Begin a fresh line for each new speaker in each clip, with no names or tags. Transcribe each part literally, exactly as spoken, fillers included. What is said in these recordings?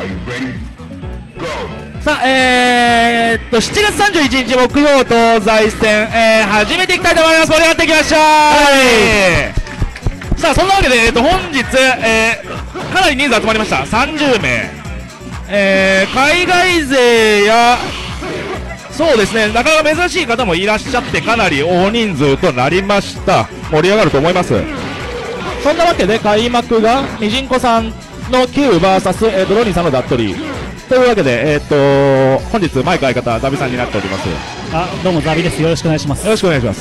さあ、えー、っとしちがつさんじゅういちにち木曜東西戦、えー、始めていきたいと思います。盛り上がっていきましょう。はい、さあそんなわけで、えー、っと本日、えー、かなり人数集まりました。さんじゅうめい、えー、海外勢やそうですね、なかなか珍しい方もいらっしゃってかなり大人数となりました。盛り上がると思います。そんなわけで開幕がミジンコさんの Q バーサス、えー、ドロニーさんのダットリーというわけで、えー、っと本日マイク相方ザビさんになっております。
あ、どうもザビです。よろしくお願いします。
よろしくお願いします。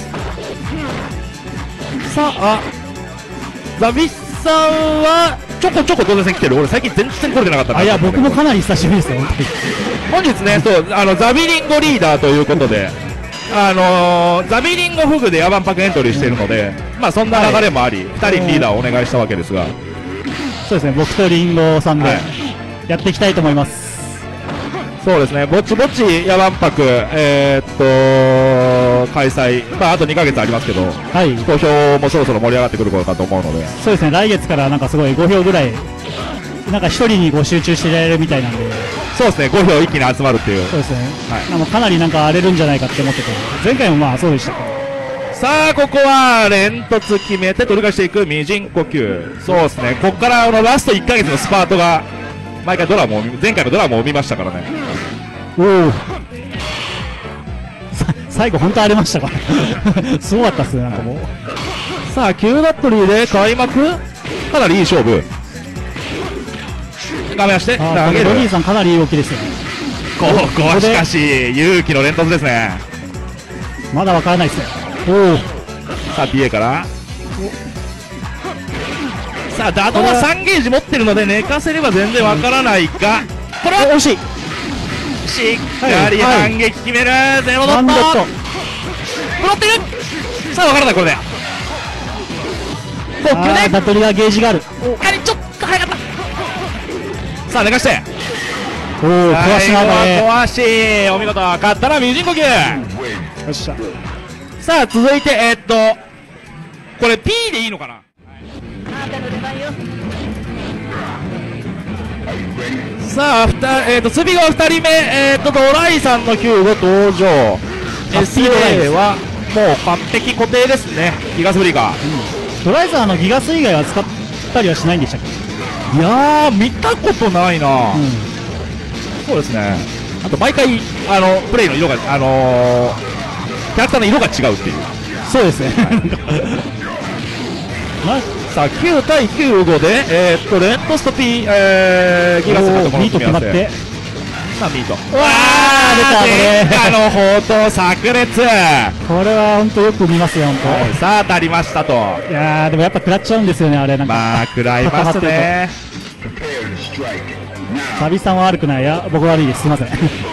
さあザビさんはちょこちょこ当然来てる。俺最近全然来れてなかったな。
あ、いや僕もかなり久しぶりですよ
本日ね。そう、あのザビリンゴリーダーということであのー、ザビリンゴフグでヤバンパクエントリーしているので、まあそんな流れもあり、はい、ふたりリーダーをお願いしたわけですが、
そうですね、僕とリンゴさんでやっていきたいと思います。
そうですね、ぼちぼちヤバンパク、えー、っと開催、まああとにかげつありますけど、はい、投票もそろそろ盛り上がってくる頃かと思うので、
そうですね、来月からなんかすごいごひょうぐらいなんかひとりにご集中してられるみたいなんで、
そうですね、ごひょう一気に集まるっていう、
そうですね、はい、かなりなんか荒れるんじゃないかって思ってて、前回もまあそうでしたけど、
さあここは連突決めて取り返していくミジン呼吸。そうですね、ここからあのラストいっかげつのスパートが毎回ドラマを前回のドラマを見ましたからね。
おお最後本当荒れましたからすごかったっすね、なんかもう。
さあキューダットリーで開幕かなりいい勝負。画面して投げる。
ロニーさんかなりいい動きですよね。
ここはしかし勇気の連突ですね。
まだわからないですね。おお、
さあ ピーエー からさあダドはさんゲージ持ってるので寝かせれば全然わからないが、これは
惜しい。
しっかり反撃決める。ゼロドットプロってる。さあわからない。これで
フォックでダトリはゲージがある。
やはりちょっと早かった。さあ寝かして、
おお壊しながら
壊し、お見事。勝ったらミジン呼吸。
よっしゃ。
さあ続いてえー、っとこれ P でいいのかな。さあふた、えー、と次はふたりめ、えー、とドライさんのきゅうご登場。 エスエー はもう完璧固定ですね。ギガスブリーガー、
うん、ドライさんのギガス以外は使ったりはしないんでしたっけ。
いやー見たことないな、うん、そうですね。あと毎回あのプレイの色があのーキャラクターの色が違うっていう。
そうですね、
はい、さあきゅうたいきゅうごで、えー、っとレントスト P、えー、ギガスのところ
ミート決まって、
さあミート、
うわー出た。
あの砲塔炸裂。
これは本当よく見ますよ本当、
はい、さあ当たりましたと。
いやーでもやっぱ食らっちゃうんですよね、あれなんか。
まあ食らいますね。
サビさんは悪くない。いや僕悪いです、すいません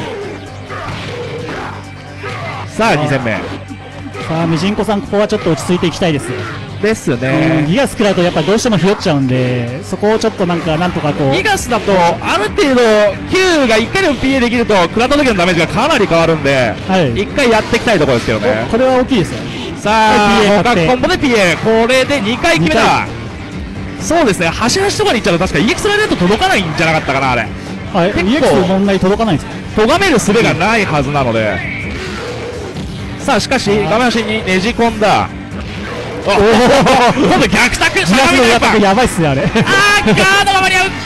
さあに戦目。
さあミジンコさんここはちょっと落ち着いていきたいです
ですね、
うん、ギガス食らうとやっぱりどうしてもひよっちゃうんで、そこをちょっとなんかなんとかこう、
ギガスだとある程度 Q がいっかいでも ピーエー できると食らった時のダメージがかなり変わるんで、はい、いっかいやっていきたいところですけどね。
これは大きいですよ。
さあ他コンボで ピーエー、 これでにかい決めた。そうですね、端々とかに行っちゃうと確か イーエックス ライだと届かないんじゃなかったかな。あれ、
はい、結構 イーエックス 問題届かないんですか。
咎める術がないはずなので、さあしかし画面端にねじ込んだ。おお今度逆タク、
しゃがみの逆タクやばいっすねあれ。あ
ーガードが間に合う。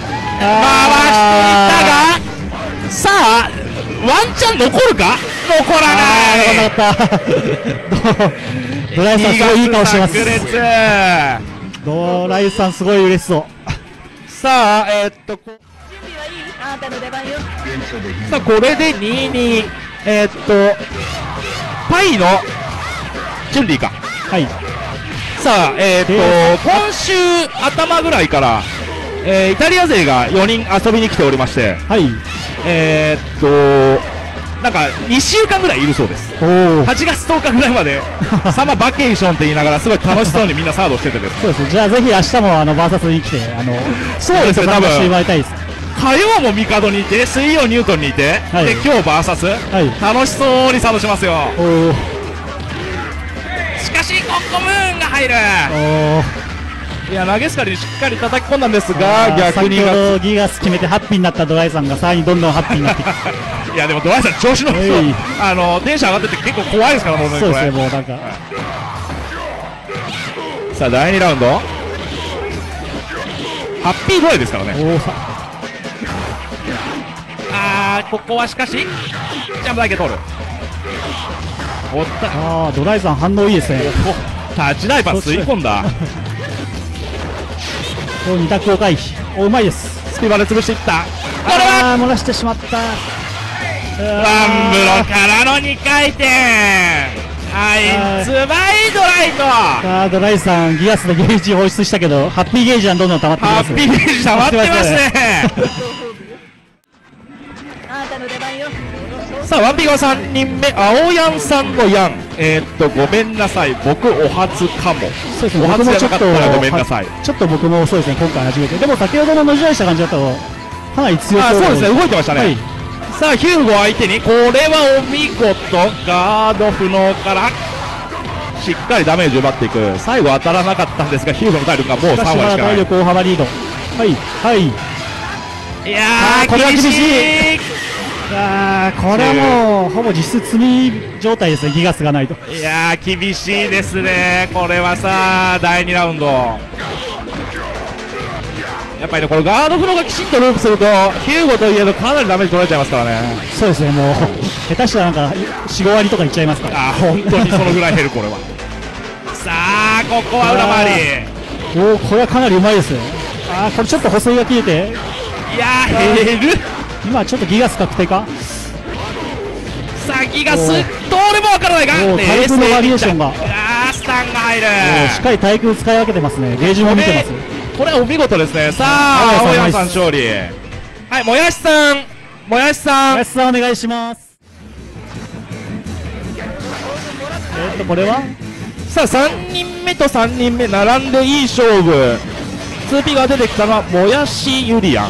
回していったが、さあワンチャン残るか。残らない。
残らなかった。ドライさんすごいいい顔してます。ドライさんすごい嬉しそう。
さあえー、っとこさあこれでにたいに、えー、っとパイのチュンリーか。
はい。
さあえー、っと、えー、今週頭ぐらいから、えー、イタリア勢がよにん遊びに来ておりまして、
はい、
えー、っとなんかにしゅうかんぐらいいるそうです。はちがつとおかぐらいまでサマーバケーションって言いながらすごい楽しそうにみんなサードしててです、ね、
そうです。じゃあぜひ明日もあのバーサスに来てあの
そうですね、多分
してもらいたいです。
火曜もミカドにいて水曜ニュートンにいて、はい、で今日バーサス、はい、楽しそうにサードしますよ。しかしコッコムーンが入る。 いや投げスカリにしっかり叩き込んだんですが、逆に
先ほどギガス決めてハッピーになったドライさんがさらにどんどんハッピーになってきて
いやでもドライさん調子の
はい
あのテンション上がってて結構怖いですからもうね
そうですね
これ
もうなんか
さあだいにラウンドハッピードライですからね。
おおさ
あーここはしかしジャンプだけ取る。おった
あードライさん反応いいですね
タッチダイバー吸い込んだ
お二択を回避おうまいです
スピバで潰していった。これは
あー漏らしてしまった
ワンブロからのにかい転はいツバイドライト
あードライさんギガスでゲージ放出したけどハッピーゲージはどんどん溜まってき
ハ
ます
ッピーゲージ溜まってますねさあワンピーがさんにんめ青ヤンさんのヤンえー、っとごめんなさい僕お初かも
そうですね
お初じゃなかったらごめんなさい。
ちょっと僕もそうですね今回初めてでも先ほどののじらいした感じだとかなり強そう
あそうですね動いてましたね、
はい、
さあヒューゴ相手にこれはお見事ガード不能からしっかりダメージ奪っていく。最後当たらなかったんですがヒューゴの体力がもうさん割しかない。
体力大幅リードはいはい
いやー
これは厳しい
厳しい。
あーこれはもうほぼ実質積み状態ですねギガスがないと
いやー厳しいですねこれはさだいにラウンドやっぱりねこのガードフローがきちんとループするとヒューゴといえどかなりダメージ取られちゃいますからね。
そうですねもう下手したらなんかよん、ご割とかいっちゃいますから
あー本当にそのぐらい減るこれはさあここは裏回り
おおこれはかなりうまいですあーこれちょっと補正が切れて
いやー減る。
今ちょっとギガス確定か
さあギガスどれもわからないか
おー対空のバリエーションが
あースタンが入る
おーしっかり対空使い分けてますねゲージも見てます
これはお見事ですね。さあ青山さん勝利。はいもやしさんもやしさん
林さんお願いしますえーっとこれは
さあさんにんめとさんにんめ並んでいい勝負。 ツーピー が出てきたのはもやしゆりやん。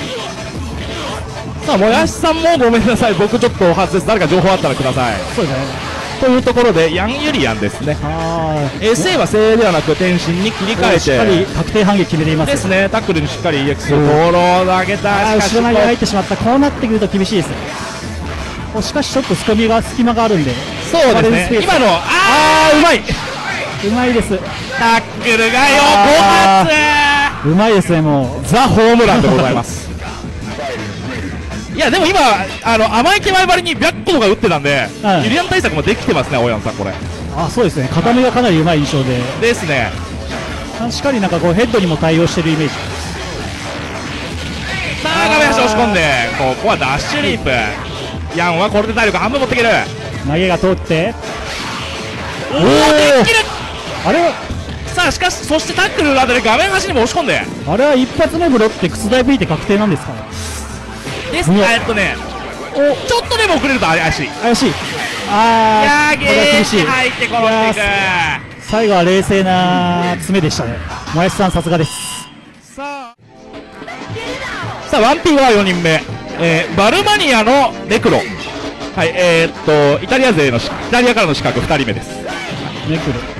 さあもやしさんもごめんなさい僕ちょっとお初です。誰か情報あったらください
そうですね
というところでヤンゆりやんですね。
あー
エスエー は精鋭ではなく天心に切り替え
しっかり確定反撃決めています
ですね。タックルにしっかり イーエックス フォロー投げた。
あー
しかし
後ろ投げ入ってしまったこうなってくると厳しいですおしかしちょっと隙間が隙間があるんで
そうですね今のあ
あーうまいうまいです
タックルがよ
あ
ご
うまいですねもう
発ザ・ホームランでございますいやでも今あの甘い手前張りに白鵬が打ってたんで、
はい
ゆりやん対策もできてますね青山さんこれ
あそうですね片目がかなりうまい印象で
ですね。
しっかりなんかこうヘッドにも対応してるイメージ
さあ画面端押し込んでここはダッシュリープ。ヤンはこれで体力半分持っていける。
投げが通って
おおできる。
あれ
さあしかしそしてタックルの後で画面端にも押し込んで
あれは一発目ブロって靴台吹いて確定なんですか
ですね。えっとねおちょっとでも遅れると怪しい。
怪しい
い
あーこれは
やーゲー
厳しい
ジ入って転んでいく。
最後は冷静な詰めでしたねもやしさんさすがです
さあさあワンピーはよにんめ、えー、バルマニアのネクロはいえー、っとイタリア勢のしイタリアからの資格ふたりめです。
ネクル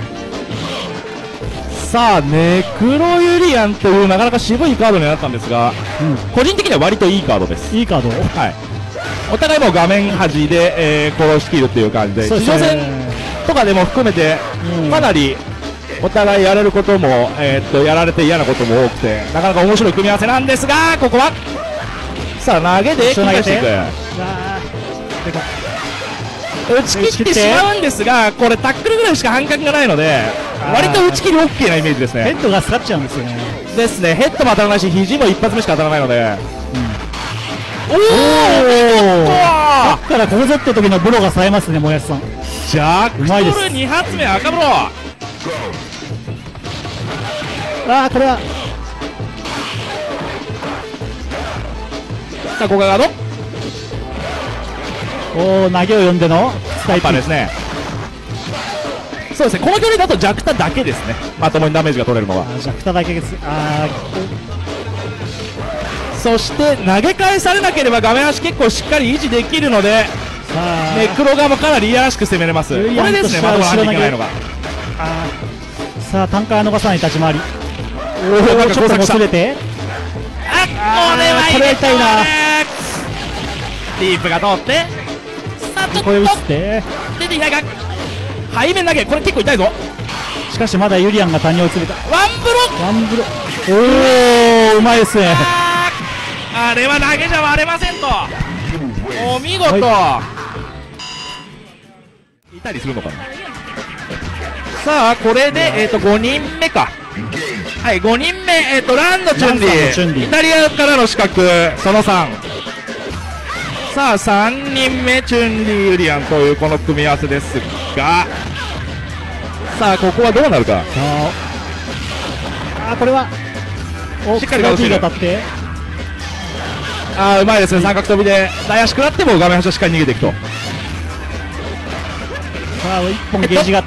さあネクロユリアンというなかなか渋いカードになったんですが、
うん
個人的には割といいカードです。
いいカード
はいお互いもう画面端で、えー、殺しきるっていう感じで
そうです
地上戦
ね
とかでも含めて、
うん
かなりお互いやれることも、えー、っとやられて嫌なことも多くてなかなか面白い組み合わせなんですがここはさあ投げで切り出していく。打ち切ってしまうんですがこれタックルぐらいしか半角がないので割と打ち切り OK なイメージですね。
ヘッドがスカっちゃうんですよね
ですねヘッドも当たらないし肘も一発目しか当たらないので、おお
だからここぞって時のブロが冴えますねもやしさん
ジャック
うまいです
トルに発目赤ブロ
ああこれは
さあここがガード
おお投げを読んでのスタイ
パーですね。そうですねこの距離だとジャクタだけですねまともにダメージが取れるのは。
あージャクタだけですあ
そして投げ返されなければ画面端結構しっかり維持できるので
ーさあ
ネクロ側もかなりいやらしく攻めれます。こ
ユリアン
れですねまともな反撃がないのが。
あーさあタンカー逃さない立ち回りおお、ちょっともつれて、
あ、これはいい
これは痛いな。
ディープが通って、さあちょっ
これ打っ
と
て、
出てきないか、背面投げ、これ結構痛いぞ。
しかしまだユリアンが谷に追い詰めた。
ワンブロック、
ワンブロおお、うまいですね。
あー、あれは投げじゃ割れませんと。お見事、いたりするのかな。さあこれで、えー、とごにんめか。はい、ごにんめ、えー、とランのチュンリ
ランさんのチュンリ
ー、イタリアからの資格そのさん。さあさんにんめチュンリーユリアンというこの組み合わせですが、さあここはどうなるか。
さあ、あーこれはお
しっかりガードしてる
が当たって、
あーうまいですね、三角飛びで大足食らっても画面端をしっかり逃げていくと。
さあいっぽんゲージがあって、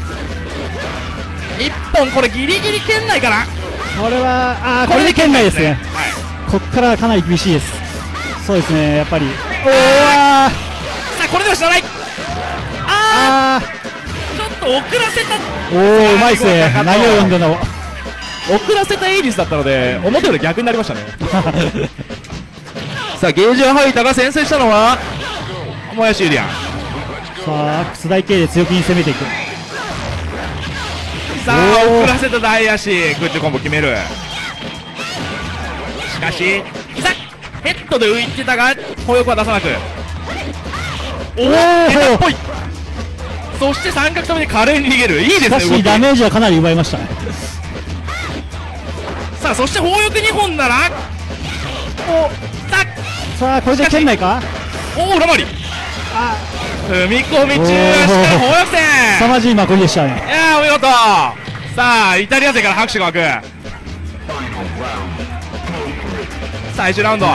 いっぽんこれギリギリ圏内かな。
これはあーこれで圏内ですね。
はい、
こっからかなり厳しいです。そうですね、やっぱり。おお、
さあこれでは死なない。あ
あ
ーちょっと遅らせた、
ーおお、うまいですね。投げを読んでの
遅らせたエイリスだったので思ったより逆になりましたね。さあゲージを吐いたが先制したのはもやしユリアン。
さあ楠台系で強気に攻めていく。
さあ遅らせた大足空中コンボ決める。しかし膝ヘッドで浮いてたが歩翼は出さなく、おおヘタっぽい。そして三角飛びで華麗に逃げる。いいですね
しかし
動き。
ダメージはかなり奪いました。
さあそして砲翼にほんならおさ
さあこれで圏内か。
おお裏回り
あ
踏み込み中足から砲翼
凄
戦。
まじいまこりでしたね。
いやーお見事。さあイタリア勢から拍手が湧く。最終ラウンドいっ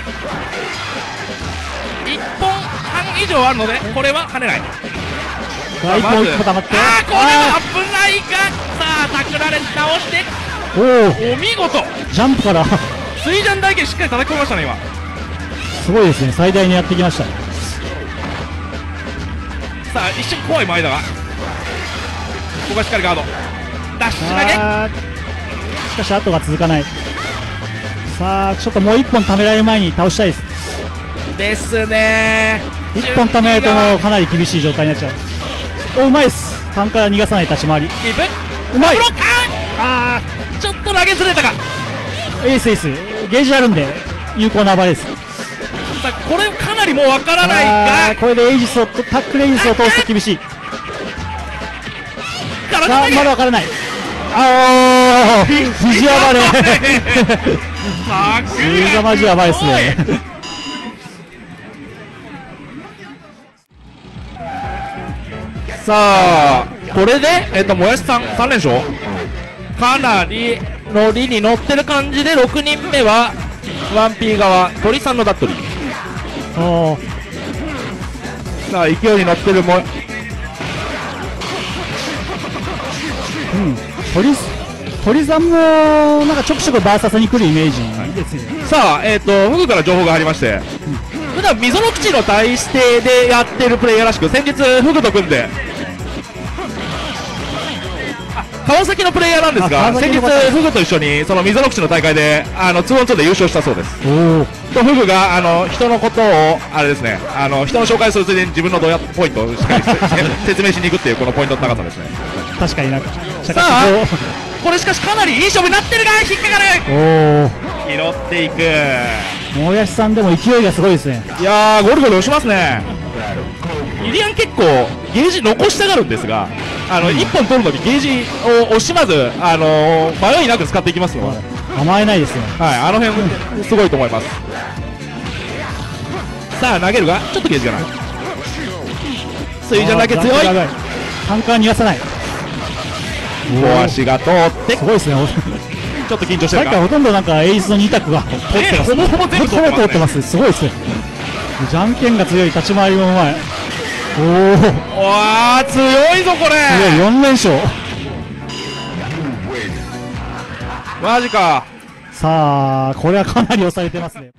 ぽんはん以上あるのでこれは跳ねない。
さあ一本一個溜まって、
あーこれは危ないが、さあタクられ直して
おお、
お見事。
ジャンプから
水ジャン台形しっかり叩き込みましたね今。
すごいですね、最大にやってきましたね。
さあ一瞬怖い前だがここはしっかりガードダッシュ投げ。
さあしかし後が続かない。さあちょっともう一本貯められる前に倒したいです。
ですねー。
一本貯められるともうかなり厳しい状態になっちゃう。おうまいです。勘から逃がさない立ち回り、
キープ
うまい。
ブロック、
あ
あーちょっと投げずれたか。
ーエースエースゲージあるんで有効な暴れです。
さあこれかなりもうわからないが
あーこれでエイジスをタックルエイジスを通すと厳しい。さあ
体投げ
まだわからない。ああ肘暴れ
さあ
すがまじやばいですね。
さあこれでえっともやしさんさん連勝、かなりノリに乗ってる感じでろくにんめはワンピー側鳥さんのダットリー。
おー
さあ勢いに乗ってるも
うん鳥鳥さんもなんかちょくちょくバーサスに来るイメージですよね。
さあえっ、とフグから情報が入りまして、うん、普段溝の口の大指定でやってるプレイヤーらしく先日フグと組んで川崎のプレイヤーなんですが先日フグと一緒にその溝の口の大会であの ツーオンツー で優勝したそうです。
お
とフグがあの人のことをあれですねあの人の紹介するついでに自分のドヤポイントをしっかり説明しに行くっていうこのポイントの高さですね。
確かになんか
さあこれしかしかなりいい勝負になってるが引っかかる。
お
拾っていく。
おもやしさんでも勢いがすごいですね。
いやーゴルゴル押しますね。イリアン結構ゲージ残したがるんですがあのいっぽん取るのにゲージを惜しまず、あのー、迷いなく使っていきますので、
甘えないですね。
はい、あの辺すごいと思います。さあ投げるがちょっとゲージがない。水ジャンだけ強い。
カンカン逃がさない。
小足が通って
すごいですね。
ちょっと緊張してるか。
さっきはほとんどなんかエイスのに択が通ってます。
ほぼほぼ全部通ってますね
ほぼ通ってます。すごいですね。じゃんけんが強い、立ち回りもうまい。おお
わー強いぞこれ。
よん連勝。
マジか。
さあこれはかなり押されてますね。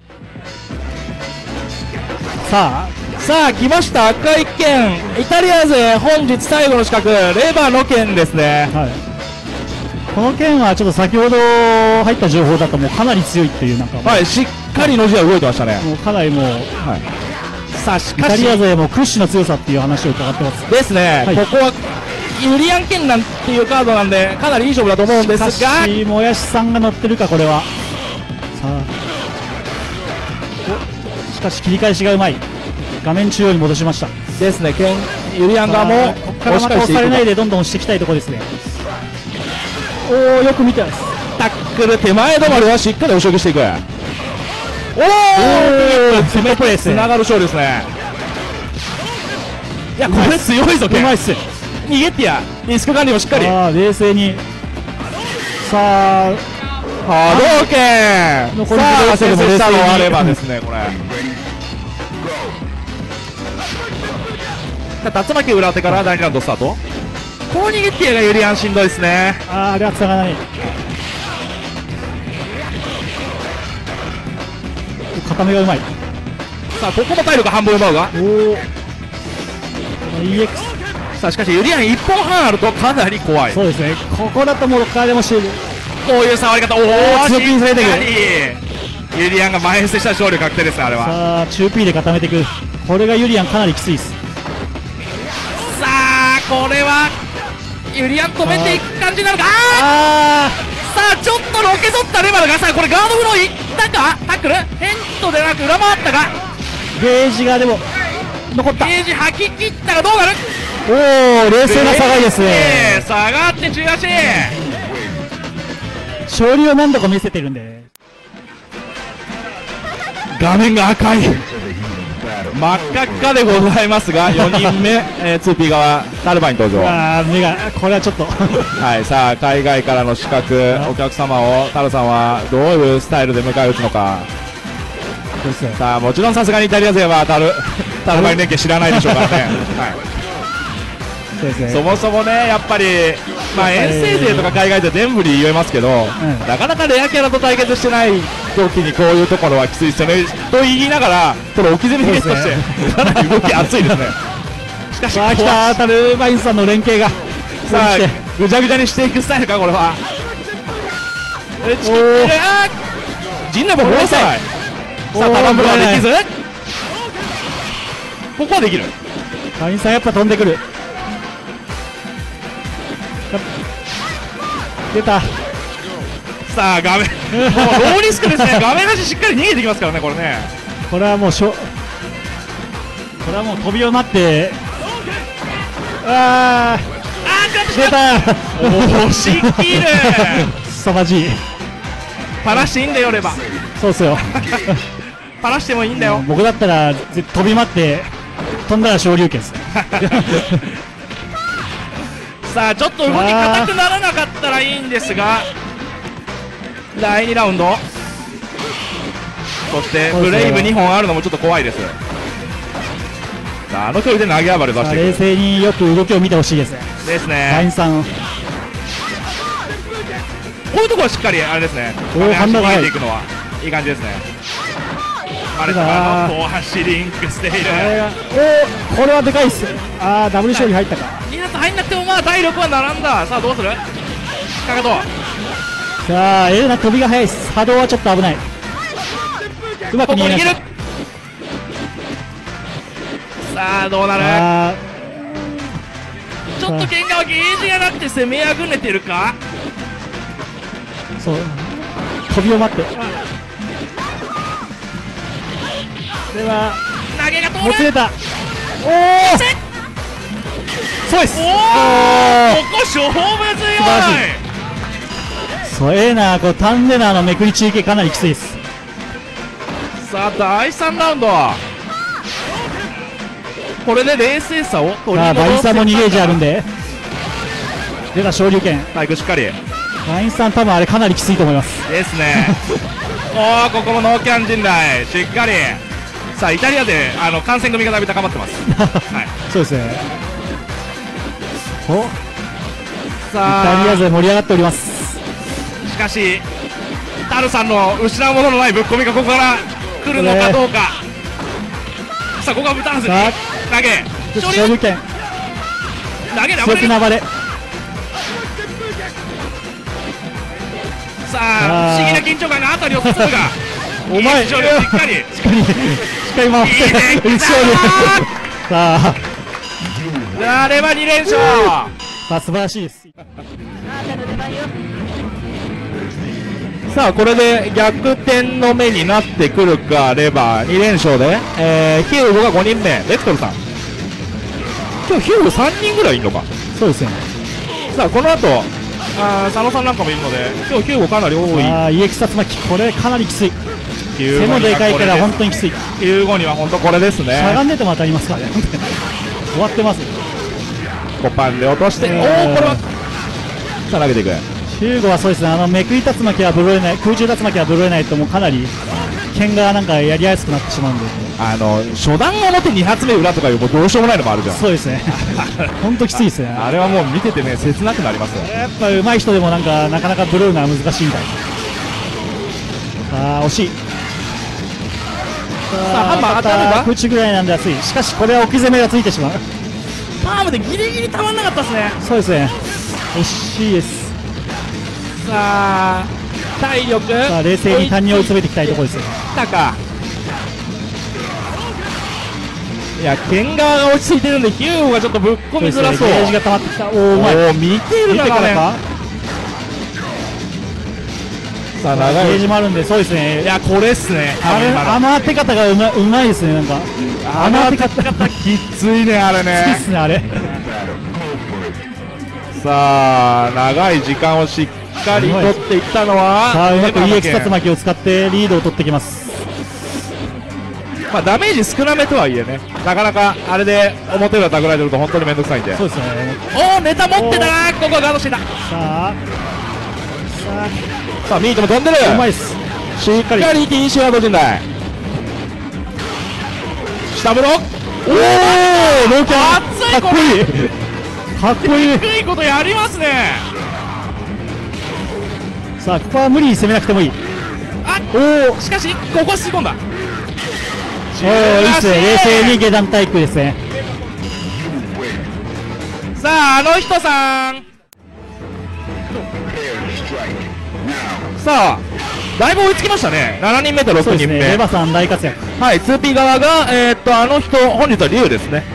さあ
さあ来ました赤い剣イタリア勢本日最後の資格レバーの剣ですね。
はい、 この件はちょっと先ほど入った情報だともうかなり強いっていうなんか、
はい、しっかりノジは動いてましたね。
もうかなりもう、はい、
さあし
イタ
かし
リア勢も屈指の強さっていう話を伺ってます。
ですね、
はい
ここはユリアン・ケンナンっていうカードなんでかなりいい勝負だと思うんですが、
しかしもやしさんが乗ってるかこれは。さあおしかし切り返しがうまい。画面中央に戻しました。
ですね、ケンユリアン側も
ここからまた押されないでどんどん押していきたいところですね。おおよく見てます。
タックル手前止まりはしっかり押し上げしていく。おお
攻めプレーですね。
つながる勝利ですね。いやこれ強いぞ
う
ケン。
まいっす。
逃げってやリスク管理もしっかり。
あー冷静に。さあ
波動拳。
残り
さあ
ゼロ
先制したのあればですねこれ。さあ竜巻裏手からだいにラウンドスタート。こう逃げってやがユリアンしんどいですね。
あーあれはつながらない。固めがうまい。
さあここも体力半分奪うが。
おお イーエックス。
さあしかしユリアンいっぽんはんあるとかなり怖い。
そうですね、ここだともうロッカーでもシール。
こういう触り方、おお
強気にされてくる。
ユリアンが前捨てした勝利確定ですねあれは。
さあ中 P で固めていく。これがユリアンかなりきついです。
さあこれはユリアン止めていく感じなのか。あ
あ
ーさあちょっとのけぞったレバルが、さあこれガードフローいったか。タックルヘッドでなく裏回ったか。
ーゲージがでも残った。
ゲージ吐き切ったらどうなる。
おお冷静な下がりですね。
下がって中足。
勝利を何度か見せてるんで。
画面が赤い真っ赤っかでございますがよにんめ、えー、ツーピー 側タルバに登場。
ああ目がこれはちょっと
はい、さあ海外からの資格お客様をタルさんはどういうスタイルで迎え撃つのか。さあもちろんさすがにイタリア勢はタルタルバイ連携知らないでしょうからね、はい
そうですね。
そもそもねやっぱり、まあ、遠征勢とか海外勢全部に言えますけど、
ん
なかなかレアキャラと対決してない時にこういうところはきついですよねと言いながらこれ置き攻めゲットして、かなり動き熱いですね。しかし
さあ来たタルバインさんの連携が
さあぐちゃぐちゃにしていくスタイルかこれは。打ち切ってる。あー陣内も殺さない。さあタランブラはできず、ここはできる。
バインさんやっぱ飛んでくる。出た。
さあ画面もうローリスクですね。画面端しっかり逃げてきますからねこれね。
これはもうしょこれはもう飛びを待って。あ
あー
ー出た
押し切る。
凄まじい。
パラしていいんだよレバ
そうっすよ
パラしてもいいんだよ。
僕だったらぜ飛び待って飛んだら昇竜拳です
さあちょっと動き硬くならなかったらいいんですがだいにラウンドそしてブレイブにほんあるのもちょっと怖いです。さああの距離で投げ暴れ出してい
冷静によく動きを見てほしいですね。
くです
バイ
ね。
ンさん
こういうところはしっかりあれですね
おー
足に逃
ハンドが入る
げていくのはいい感じですね。マレトが後半リンクしている。
あれがおーこれはでかいっす。ああダブル勝利入ったか。
に発入んなくてもまあ体力は並んだ。さあどうするかかと。
さあエレナ飛びが速いっす。波動はちょっと危ない。うまく
ここ逃げる。
逃げました。
さあどうなる。
あ
ちょっとケンガはゲージがなくて攻めあぐねてるか。
ーそう飛びを待って。では
投げが通る。
もつれた。おおそうです。
おお
お
ここ勝負強い。
素晴らしい。そうええなこうタンデナーのめくり中継かなりきついです。
さあだいさんラウンドこれで冷静さを取り
さあバインさんもにゲージあるん
で
で出た昇竜拳。
体育しっかり
バインさん多分あれかなりきついと思います。
ですねおおここもノーキャン陣内しっかり。さあイタリアであの感染組がだいぶ高まってますはい
そうですね。おイ
さあ
タリア勢盛り上がっております。
しかしタルさんの失うもののないぶっ込みがここから来るのかどうか。さあここはブタンスに
さあ
投げ
昇
勝利
竜拳
投げで暴れる。
強気な暴れ。
さあ不思議な緊張感があたりを包むが
お前
しっかりしっかり
しっかりしっかり回って
いいね
一勝でさあ
あれはに連勝
さあ素晴らしいです。
さあこれで逆転の目になってくるか。レバーに連勝で、えー、ヒューゴがごにんめ、レクトルさん。今日ヒューゴさんにんぐらいいるのか。
そうですね。
さあこの後あ佐野さんなんかもいるので今日ヒューゴかなり多い。
ああ イーエックス 竜巻これかなりきつい。背もでかいから本当にきつい。
ヒューゴには本当これですね。
しゃがんでても当たりますからね終わってます。
コパンで落として、
えー、
おおこれはさあ投げていく。
ヒューゴはそうですね、あのめくり竜巻はブロえない、空中竜巻はブロえないともうかなり剣がなんかやりやすくなってしまうんで、
あの初段表に発目裏とかいうもうどうしようもないのもあるじゃん。
そうですね本当きついですね。
あれはもう見ててね切なくなりますよ。
やっぱ上手い人でもなんかなかなかブローのは難しいみたい。ああ惜しい。
さあハンマー当たるか。
空中ぐらいなんで熱い。しかしこれは置き攻めがついてしまう。
パームでギリギリたまんなかったですね。
そうですね惜しいです。
さあ体力
さあ冷静に谷を詰めていきたいところですよ。
たかいや剣側が落ち着いてるんでヒューゴがちょっとぶっ込みづらそう。
ゲージが溜まってきた。おおうまい。
お見てる
見てからか。
さあ長い
ゲージもあるんでそうですね。
いやこれっすね。
あれあの当て方がうまうまいですね。なんか
あの当て方きついねあれね。
きついっすねあれ
さあ長い時間をしっかり取っていったのは
さあうまく イーエックス 竜巻を使ってリードを取ってきます。
まあダメージ少なめとはいえねなかなかあれで表裏たぐられてると本当に面倒くさいんで。
そうですね。
おおネタ持ってたなここはガードしてた。
さあさあ
さあミートも飛んでる。
うまいっす。
しっかり ティーシー ワード陣内下ブロック。
おおローキャン
熱い
かっこいいかっこいい。
低いことやりますね。
さあここは無理に攻めなくてもいい。
あ
おお
しかしここは吸い込んだ。
おーいいっすね。冷静に下段対空ですね。
さああの人さんさあだいぶ追いつきましたね。ななにんめとろくにんめ、
ね、レバさん大活躍。
はい ツーピー 側がえー、っとあの人本日はリュウですね。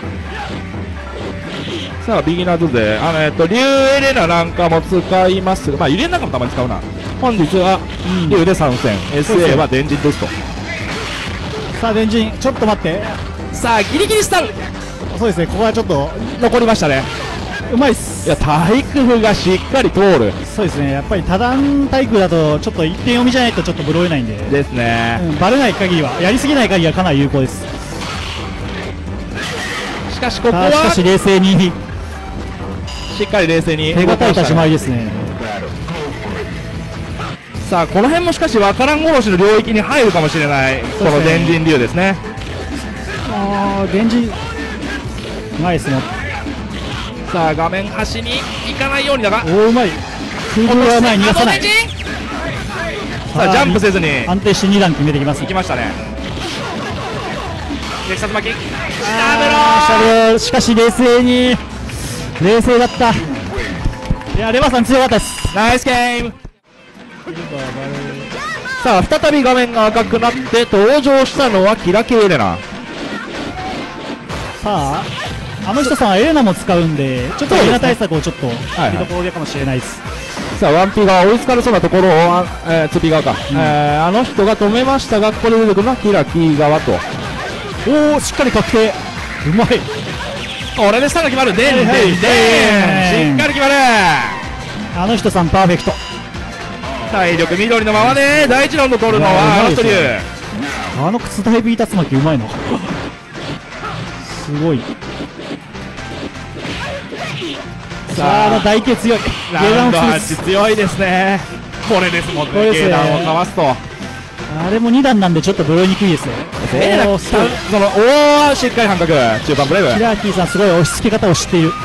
さあビギナーズであのえー、っとリュウエレナなんかも使いますがまあユリエンなんかもたまに使うな。本日はリュウで参戦、うん、エスエー は電人テスト。
さあ電人ちょっと待って。
さあギリギリスタン。
そうですねここはちょっと
残りましたね。
うまいっす。
いや対空がしっかり通る。
そうですねやっぱり多段対空だとちょっと一点読みじゃないとちょっとブロえないんで
ですね、
うん、バレない限りはやりすぎない限りはかなり有効です。
しかしここは
しかし冷静に
しっかり冷静に
手堅い立ち回りですね。
さあこの辺もしかしわからん殺しの領域に入るかもしれないこの電人竜ですね。
ああ電人うまいですね。
さあ画面端に行かないようにだが
おおうまい。空中は前に逃がさない。
さあジャンプせずに
安定してに段決めてきます。
行きましたね。激殺巻き
あーしかし冷静に冷静だった。いやレバさん強かったです。
ナイスゲーム。さあ再び画面が赤くなって登場したのはキラキエレナ。
さああの人さんはエレナも使うんでちょっとエレナ対策をちょっと見どころかもしれないです。
さあワンピーが追いつかれそうなところを、えー、ツーピー側か、うん、えー、あの人が止めましたがここで出てくるのはキラキー側と。
おおしっかり確定うまい。
これで下が決まる。でんでんでんしっかり決まる。
あの人さんパーフェクト。
体力緑のままでだいいちラウンド取るのはあの人竜。
あの靴大ビー竜巻うまいのすごい。さああの台形強い。
ラウンドはち強いですね。これですもんね。下段をかわすと
あれもに段なんでちょっとブロいにくいですね。
おおそのおおしっかり半角中盤ブレイブ。
キラーキーさんすごい押し付け方を知っている。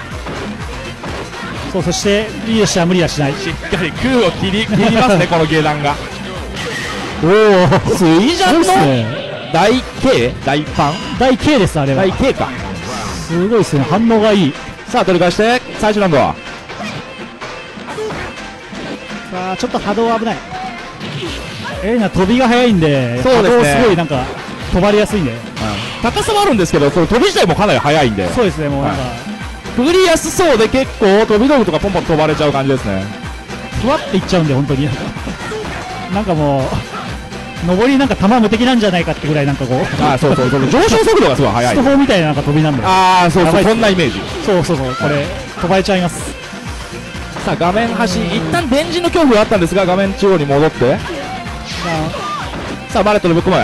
そうそしてリードしては無理はしない。
しっかり空を切り切りますねこの下段が。
おお
水ジャンの大 K 大パン
大 K です。あれは
大 K か。
すごいですね反応がいい。
さあ取り返して最終ラウンドは
さあちょっと波動危ない。エレナ飛びが速いんで、
そうですね
波動すごいなんか止まりやすいんで、
高さもあるんですけど、その飛び自体もかなり速いんで、
そうですね、もうなんか、
振りやすそうで結構飛び道具とかポンポン飛ばれちゃう感じですね。
ふわっていっちゃうんで、本当になんかもう上りなんか球無敵なんじゃないかってぐらいなんかこう
あーそうそうそう上昇速度がすごい速い。
スト4みたいななんか飛びなんで、
ああそうそう、
やばいっす
そんなイメージ。
そうそうそう、これ飛ばれちゃいます。
さあ画面端、一旦電磁の恐怖があったんですが、画面中央に戻って、さあバレットでぶっ込む、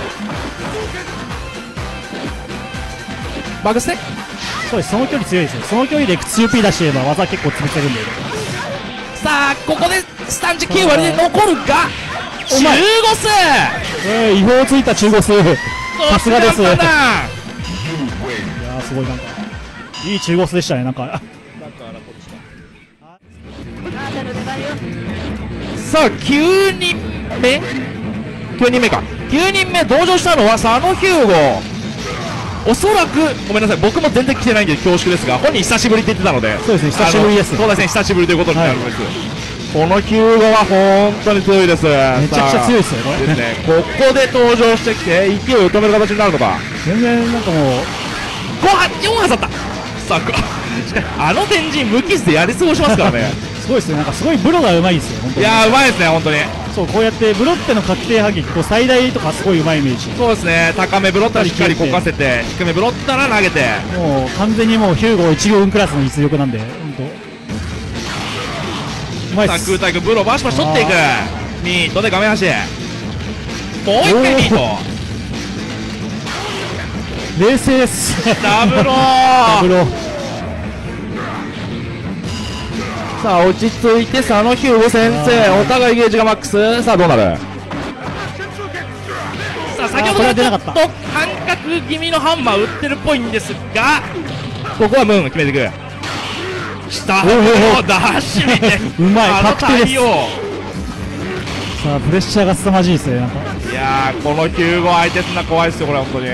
バグステ。
そうです、その距離強いですよ。その距離で エックスユーピー 出してれば技結構潰せるんで。
さあここでスタンチきゅう割で残るが中ゴス、
えー、違法ついた中ゴス、さすがです。いや
さ
ーすごいなんかいい中ゴスでしたね。なんか
あきゅうにんめきゅうにんめかきゅうにんめ登場したのは佐野ヒューゴ。おそらくごめんなさい、僕も全然来てないんで恐縮ですが、本人久しぶりって言ってたので、
そうですね、久しぶりです。
東大戦久しぶりということになるんです、はい、このヒューゴは本当に強いです。め
ちゃくちゃ強いですよこれ
ですね。ここで登場してきて勢いを止める形になるのか。
全然なんかもう
ごはよん挟った。さああの天神無傷でやり過ごしますからね
すごいですね、なんかすごいブロがうまいですよ本当に。
いやーうまいですね本当に。
そうこうやってブロッテの確定破撃、こう最大とかすごいうまいイメージ。
そうですね、高めブロったらしっかりこかせて、低めブロったら投げて、
もう完全にもうヒューゴいち軍クラスの実力なんで、本当うまいっ
さあ
す。
空対空ブロバシバシ取っていく。ミートで画面端、もう一回ミート、
冷静です。
ダブロー
ダブロ
さあ落ち着いて佐野ヒューゴ先生、お互いゲージがマックス。さあどうなる。さあ先ほどからちょっと半角気味のハンマー打ってるっぽいんですが、ここはムーン決めていく。下をダッシュ見て
うまい、
あの
確定です。
対応。
さあプレッシャーが凄まじいですね。なんか
いやーこのヒューゴ相手すんな怖いですよこれ本当に。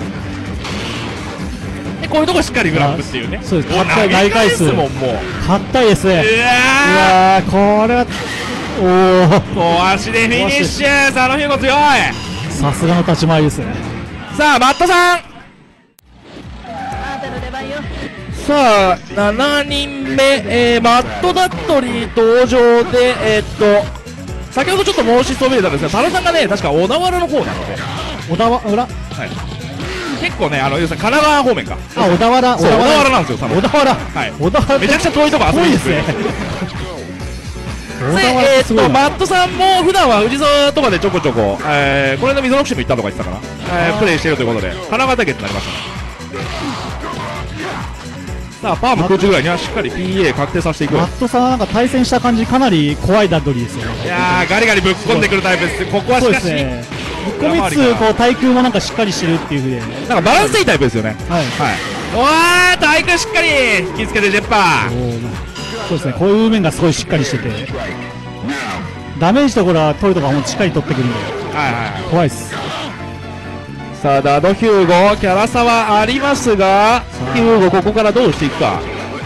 でこういうとこしっかりグラップっていうね。
そうです、
もう投げ返すもんもう。
硬いですね。
うわ
ーこれはおお
小足でフィニッシュ。佐野ヒューゴ強い。
さすがの立ち回りですね。
さあマットさん、さあしちにんめ、えー、マットダットリー登場で、えー、っと先ほどちょっと申しそびれたんですが、佐野さんがね確か小田原の方なので、
小田原、
はい、結構ねあの要するに神奈川方面か。
あ小田原、
そう小田原なんですよ佐野。
小田原、
はい、
小田原
めちゃくちゃ遠いとこ遊びに行く。
遠いですね。
でえー、っとマットさんも普段は藤沢とかでちょこちょこ、えー、これの溝の口も行ったとか言ってたかな、えー、プレイしているということで神奈川対決になりましたね。さあパーム空中ぐらいにはしっかり ピーエー 確定させていく。
マットさんなんか対戦した感じかなり怖いダッドリーですよね。
いやーガリガリぶっ込んでくるタイプです。ここはしかし、
ね、ぶっ込みつつこう対空もなんかしっかりしてるっていうふうで、
なんかバランスいいタイプですよね。
はい、
はい、おー対空しっかり引きつけてジェッパー。
そうですね、こういう面がすごいしっかりしててダメージところは取るとかもしっかり取ってくるんで、
はいはい、
怖いっす。
さあダドヒューゴキャラ差はありますが、ヒューゴここからどうしていくか。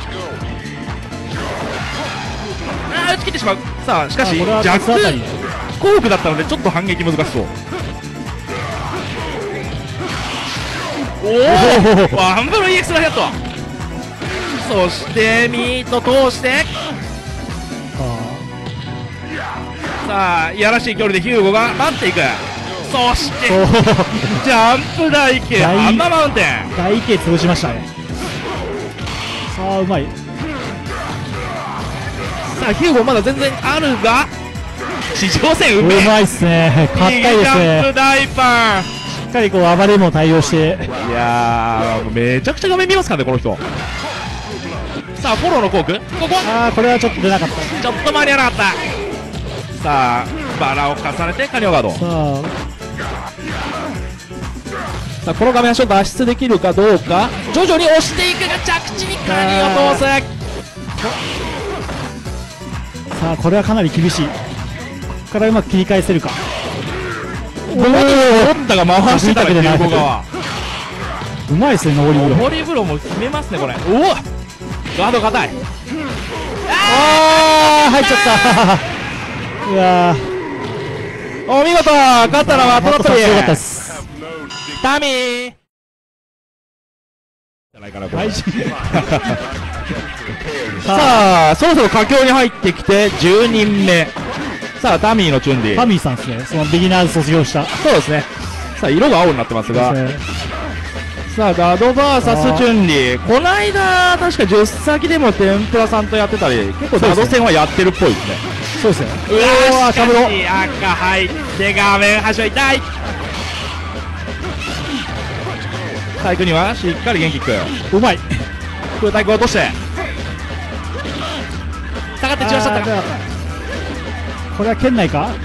あー打ち切ってしまう。さあしかしジャックコークだったのでちょっと反撃難しそう。おおワンブル イーエックス のヘッド、そしてミート通して、さあいやらしい距離でヒューゴが待っていく。そしてジャンプ台形ハンマーマウンテン
大池潰しましたね。さあうまい。
さあヒューゴまだ全然あるが地上戦うめえ。
うまいっすね、硬いですね。
ジャンプ大パン
しっかりこう暴れも対応して、
いやーめちゃくちゃ画面見ますからねこの人。さあフォローのコークここ
ああこれはちょっと出なかった。
ちょっと間に合わなかった。さあバラを重ねてカニオガード。
さあ
さあこの画面足を脱出できるかどうか。徐々に押していくが着地にカニを通す。
さあこれはかなり厳しい。ここからうまく切り返せるか。
おおロッタが回してたけどね横側
うまいですね上り風呂。
上り風呂も決めますねこれ。おおガード硬い。
ああ入っちゃったうわ
お見事、勝ったのはトロットリ
よかったです。
タミーじゃないかなこれ。さあそろそろ佳境に入ってきてじゅうにんめ。さあタミーのチュンリー、
タミーさんですね、そのビギナーズ卒業した。
そうですね。さあ色が青になってますが、さあダド ブイエス チュンリー、この間確かじゅっ先でも天ぷらさんとやってたり、結構ダド戦はやってるっぽいですね。
そうですね。
うわー、しかし赤入って画面端は痛い。さあ行くにはしっかり元気キック、
うまい。
空対空落として下がって中しちゃったか。
これは県内か、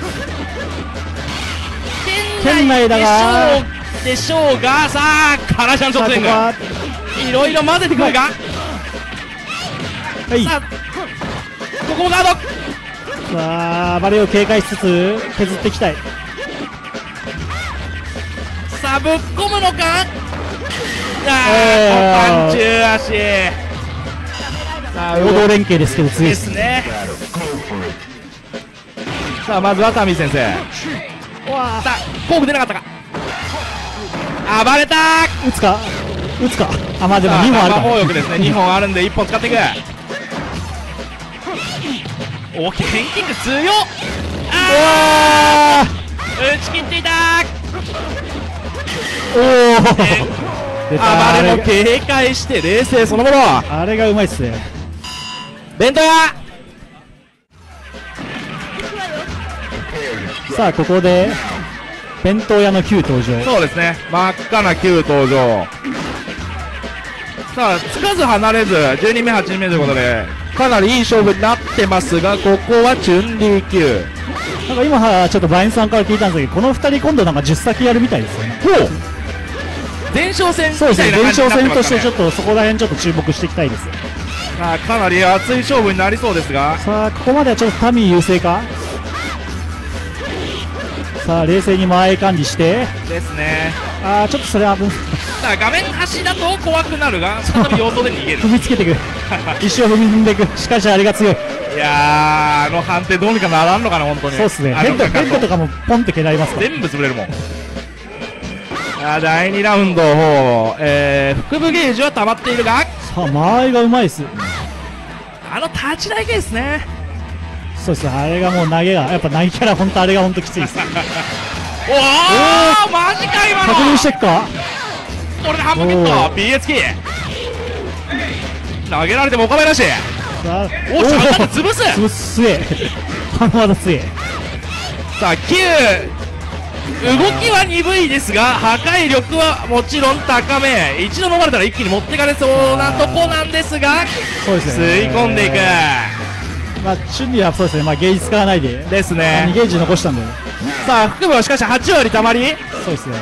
県内
だが
でしょうが、さあカラシャンショットテングいろいろ混ぜてくるが、
はい、
さあここもガード、
さあバレを警戒しつつ削っていきたい。
さあぶっ込むのか、あー、パンチュ足、さあ
合同連携ですけど強い
で
です
すね。さあまずはタミー先生、さあフォーク出なかったか、暴れたー、
打つか打つか、あまあでもにほんあるか、
魔法力ですね、にほんあるんでいっぽん使っていく。おー、ケンキック強っ、あー打ち切っていたー、
おお
あばれも警戒して冷静そのもの、
あれがうまいっすね。
弁当屋、
さあここで弁当屋のQ登場。
そうですね、真っ赤なQ登場。さあつかず離れずじゅうにんめはちにんめということでかなりいい勝負になってますが、ここはチュンリーQ、
なんか今はちょっとバインさんから聞いたんですけど、このふたり今度なんかじゅっ先やるみたいですよね。
ほう、前哨戦み
そうですね、
たいな
前
感じになってますかね。
哨戦としてちょっとそこら辺ちょっと注目していきたいです。
さあかなり熱い勝負になりそうですが、
さあここまではちょっとタミー優勢か。さあ冷静に間合い管理して
ですね。
ああちょっとそれは
さあ画面端だと怖くなるが再び要素で逃げる
踏みつけていく一生踏みんでいく。しかしあれが強い。
いやー、あの判定どうにかならんのかな本当に。
そうですね、
あの
ヘッドヘッドとかもポンって蹴られますから
全部潰れるもん。あーだいにラウンド、えー、腹部ゲージは溜まっているが、
さあ間合いがうまいです。
あの立ち台系ですね。
そうです、あれがもう投げがやっぱ投げキャラ本当あれが本当きついです
おおマジか今の。
確認してっか。
これで半分ゲット ビーエス キー投げられてもお構いなし。
さあ
おおちゃんと潰す
潰す強えあの技強え。
さあ Q 動きは鈍いですが破壊力はもちろん高め、一度飲まれたら一気に持ってかれそうなとこなんですが、
そうですね、
吸い込んでいく。
まあチュンリーはそうですね、まあゲージ使わないで
ですね。
にゲージ残したんで、
さあ腹部はしかしはち割たまり、
そうですね、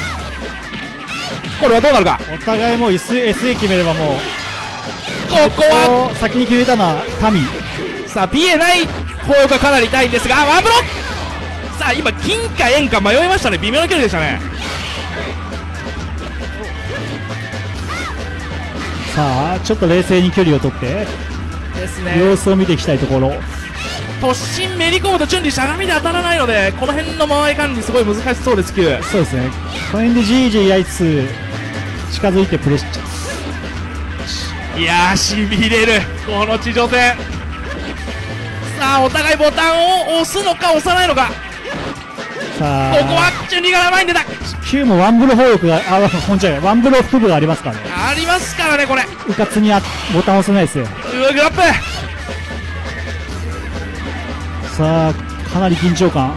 これはどうなるか。
お互いもう エスエー 決めればもう
ここは
こ先に決めたのはタミー。
さあ ピーエー ない方がかなり痛いんですが、ワンブロック。さあ今金か円か迷いましたね、微妙な距離でしたね。
さあちょっと冷静に距離を取って
ですね。
様子を見ていきたいところ。
突進めり込むとチュンリーしゃがみで当たらないので、この辺の間合い管理すごい難しそうです。Q
そうですね、この辺でじいじいやりつつ近づいてプレッシャー。
いやーしびれるこの地上戦。さあお互いボタンを押すのか押さないのか。
さあ
ここはチュンリーが前に出た。
Q もワンブロ法力があ本ちゃいワンブロ腹部がありますからね。
ありますからねこれ。
うかつにあボタン押せないですよ。
うわグラップ。
さあかなり緊張感。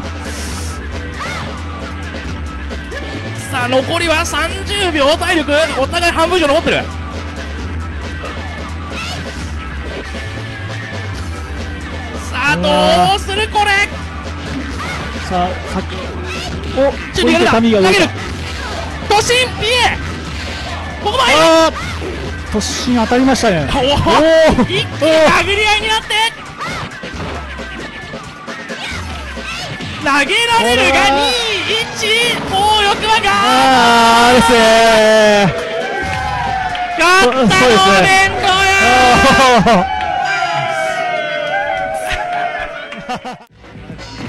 さあ残りはさんじゅうびょう、体力お互い半分以上残ってる。さあどうするこれ。
さあさお
チュンリーが
タミーが
出た投げる突進 ピーエー ここまで。
あー突進当たりましたね。
おお一気に殴り合いになって投げられるがにいち、暴力はが
あーですね
勝ったのは弁当屋。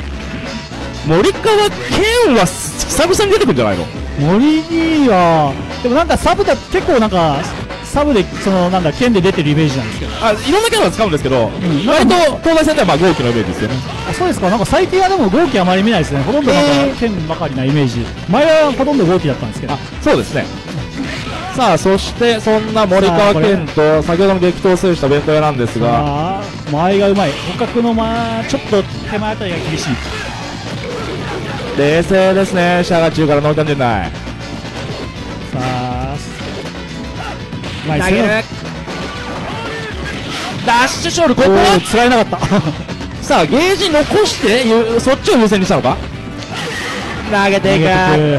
森川健は久々に出てくるんじゃないの？
森にはでもなんかサブだ結構なんかサブでそのなんだ剣で出てるイメージなんですけど、
あ、いろんなキャラ使うんですけど、うん、割と東大戦ではまあ豪気のイメージですよね。
あ、そうですか。なんか最近はでも豪気あまり見ないですね。ほとんどなんか剣ばかりなイメージ。前はほとんど豪気だったんですけど。
あ、そうですね。さあ、そしてそんな森川健と先ほどの激闘を制した弁当屋なんですが、
前がうまい。捕獲のまあちょっと手前あたりが厳しい。
冷静ですね。シャガ中からノーキャン陣内。さ
あ、投げる。
ダッシュショール、ここは
つられなかった
さあ、ゲージ残してそっちを優先にしたのか。投げていく。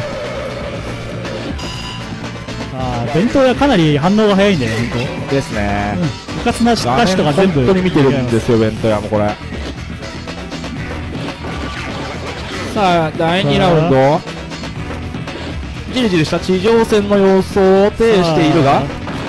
ああ、弁当屋かなり反応が早いんだよね。本当ですね。
うん、うかつなダッシュとか全部
本当に見てるんですよ、弁当屋もこれ。さあ、だいにラウンド、じりじりした地上戦の様相を呈しているが、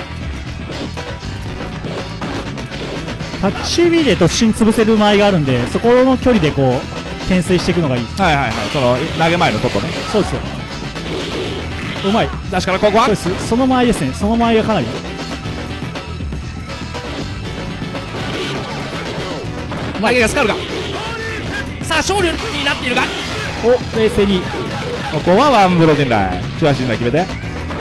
タッチ指で突進潰せる間合いがあるんで、そこの距離でこう懸垂していくのがいい。
はいはいはい、その投げ前の外ね。
そうですよ。うまい。
確かにここは
そうです。その間合いですね。その間合いがかなり
投げがスカルがさあ勝利になっているが、
お、冷静に
ここはワンブロ陣内、中足陣内決めて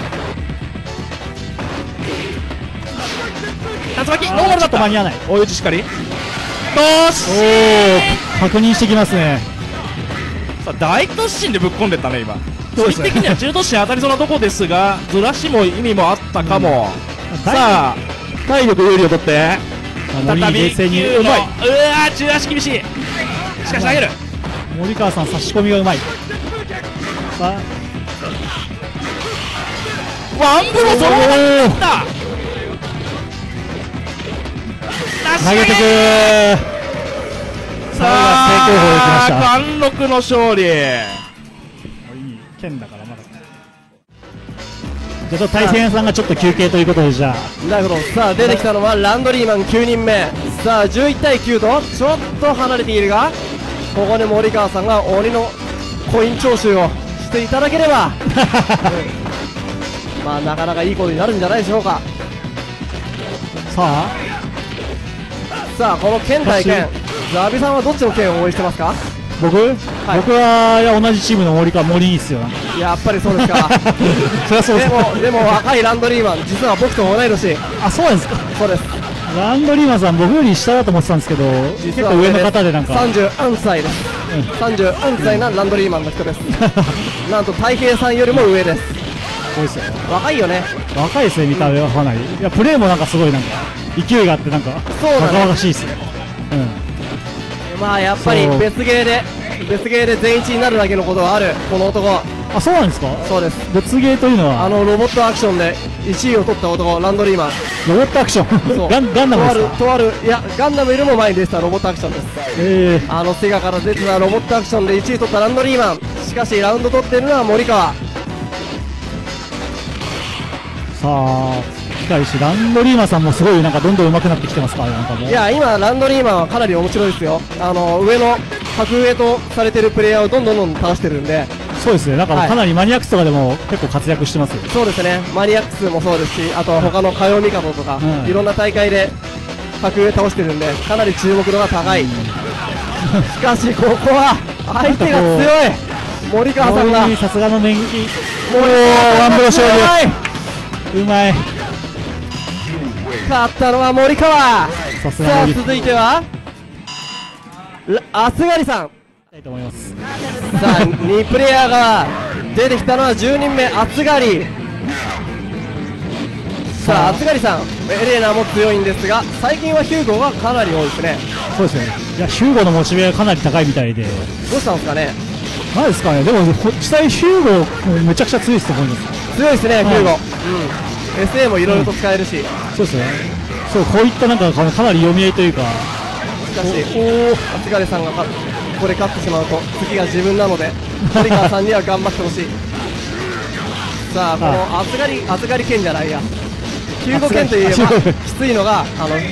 竜巻ノーマルだった。
間に合わない。
追い打ちしっかりどうし
お確認してきますね。
さあ大突進でぶっ込んでったね今。距離的には中突進当たりそうなとこですが、ずらしも意味もあったかも、うん、さあ体力有利を取って再び
冷静に
うまい。うわー中足厳しい。しかし投げる。
森川さん差し込みがうまい。さあ
ワンブロそのままいった
投げてく
さあ貫禄の勝利。
剣だからまだじゃあ対戦さんがちょっと休憩ということで、じゃあ
なるほど。さあ出てきたのはランドリーマンきゅうにんめ。さあじゅういちたいきゅうとちょっと離れているが、ここで森川さんが鬼のコイン徴収をしていただければ、うん、まあなかなかいいことになるんじゃないでしょうか。
さあ
さあこの剣対剣、ザビさんはどっちの剣を応援してますか？
僕、はい、僕はいや同じチームの森か森いいっすよ。
やっぱりそうですか
そりゃそうです。
でもでも若いランドリーマン、実は僕と同い年。
あ、そうですか。
そうです。
ランドリーマンさん僕より下だと思ってたんですけど、結構上の方でなんか
さんじゅうよんさいです、うん、さんじゅうよんさいなランドリーマンの人ですなんと太平さんよりも上です。
そうですよ。
若いよね。
若いですね、見た目はかなり。いやプレーもなんかすごいなんか勢いがあってなんかバカバカしいですよ。
うん、まあやっぱり別ゲーで別ゲーで全一になるだけのことがあるこの男。
あ、そうなんですか。
そうです。
別ゲーというのは
あのロボットアクションでいちいを取った男、ランドリーマン。
ロボットアクションガンガンダムですか。
とあるとあるいやガンダムよりも前に出てたロボットアクションです。えー、あのセガから出てたロボットアクションでいちい取ったランドリーマン。しかしラウンド取ってるのは森川。
さあしかしランドリーマンさんもすごいなんかどんどん上手くなってきてますから、なんかもう。
いや今ランドリーマンはかなり面白いですよ。あの上の格上とされてるプレイヤーをどんどんどんどん倒してるんで。
そうですね。なんかかなりマニアックスとかでも結構活躍してますよ。
そうですね。マニアックスもそうですし、あとは他の火曜ミカドとか、うん、いろんな大会で格上倒してるんでかなり注目度が高い、うん、しかしここは相手が強い。森川さんが
さすがの年季。もうワンブロ勝利うまい。
勝ったのは森川。さあ続いては厚刈さん
と思います。
さあにプレイヤーが出てきたのはじゅうにんめ厚刈。さあ厚刈さんエレーナも強いんですが、最近はヒューゴがかなり多いですね。
そうですね。いやヒューゴのモチベがかなり高いみたいで。ど
うしたんですかね。
なんですかね。でも実際ヒューゴめちゃくちゃ強いですと思います。
強いですね、ヒューゴ。うん、エスエー もいろいろと使えるし、うん、
そうですね。そうこういったなんかかなり読み合いというか。
しかし厚刈さんがここで勝ってしまうと次が自分なので森川さんには頑張ってほしい。さあこの厚刈厚刈剣じゃないやヒューゴ剣といえばきついのがあの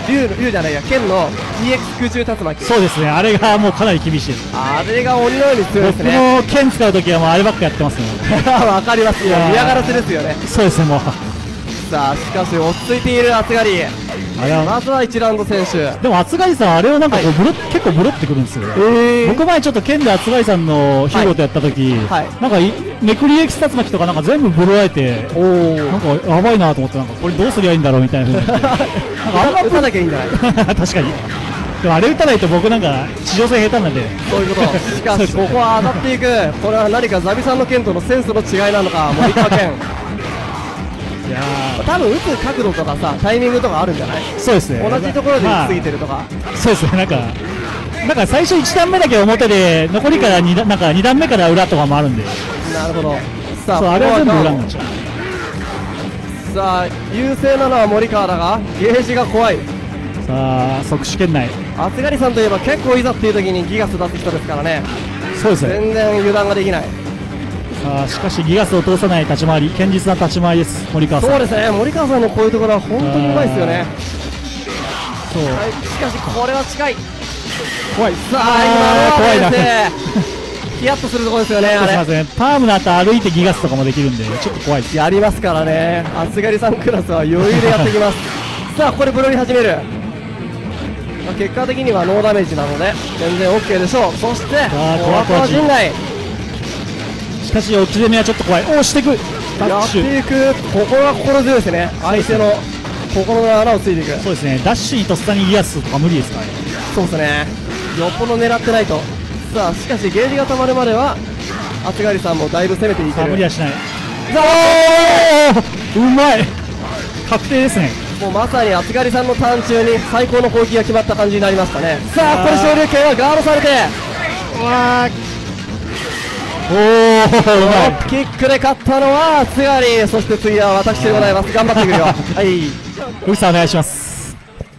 竜竜じゃないや剣の ジーエックス 空中竜巻、
そうですね、あれがもうかなり厳しいです。
あれが鬼のように強いです
僕
ね。
も剣使うときはもうあればっかやってますね。
わかりますよ、嫌がらせですよね。
そうですね、もう。
さあしかし落ち着いている厚狩り、
あれは
まずはいちラウンド選手。
でも厚狩りさん、あれをなんかこうブロ、結構ブロってくるんですよ。
えー、
僕前ちょっと剣で厚狩りさんのヒーローとやったとき、
はい
なんかいめくりエキス竜巻とかなんか全部ブロられて、
お
なんかやばいなと思って、なんかこれどうすりゃいいんだろうみたいな風になってなんかあんま
打たなきゃいいんじゃない
確かに。でもあれ打たないと僕なんか地上戦下手なんで。
そういうことしかしここは当たっていく、これは何かザビさんの剣とのセンスの違いなのか、森川剣
いや
多分打つ角度とかさタイミングとかあるんじゃない、
ーそうですね。
同じところで打ちすぎて
る、
るとか、
まあそうですね、なんか、なんか最初いち段目だけ表で、残りからに段、なんかに段目から裏とかもあるんで、
なるほど。さあ
そうあれは全部
ここは
裏になっちゃう。
さあ優勢なのは森川だがゲージが怖い。
さあ、即死圏内。
厚狩りさんといえば結構いざっていう時にギガス出す人ですからね、
そうですね。
全然油断ができない。
さあ、しかしギガスを通さない立ち回り、堅実な立ち回りです、森川さん。
そうですね、森川さんのこういうところは本当にうまいですよね。
そう。
はい、しかしこれは近い。
怖い。
さあ
あー
今のは
怖いな。
ですねヒヤッとするところですよね、あれ
すいません。パームの後歩いてギガスとかもできるんで、ちょっと怖いです。
やりますからね、厚狩りさんクラスは余裕でやってきますさあここでブロリ始める、まあ、結果的にはノーダメージなので全然 OK でしょう。そして
あー
小若陣内
しかし、落ち攻めはちょっと怖い。おー、していく。タ
やっ
ッシュ。
ていく、ここが心強いですね、相手の心の穴をついていく。
そうですね。ダッシュにとっさにギガスとか無理ですからね。
そうですね、よっぽど狙ってないと。さあしかしゲージが溜まるまでは厚狩りさんもだいぶ攻めていけ
さあ、無理
る。
はしない。
さ
おー、うまい。確定ですね。
あもうまさに厚狩りさんのターン中に最高の攻撃が決まった感じになりましたね。さあこれ昇竜拳はガードされて
わー。おー、う
ドロ
まい。
ップキックで勝ったのは厚狩り、そして次は私でございます。頑張ってくるよはい
うさんお願いします。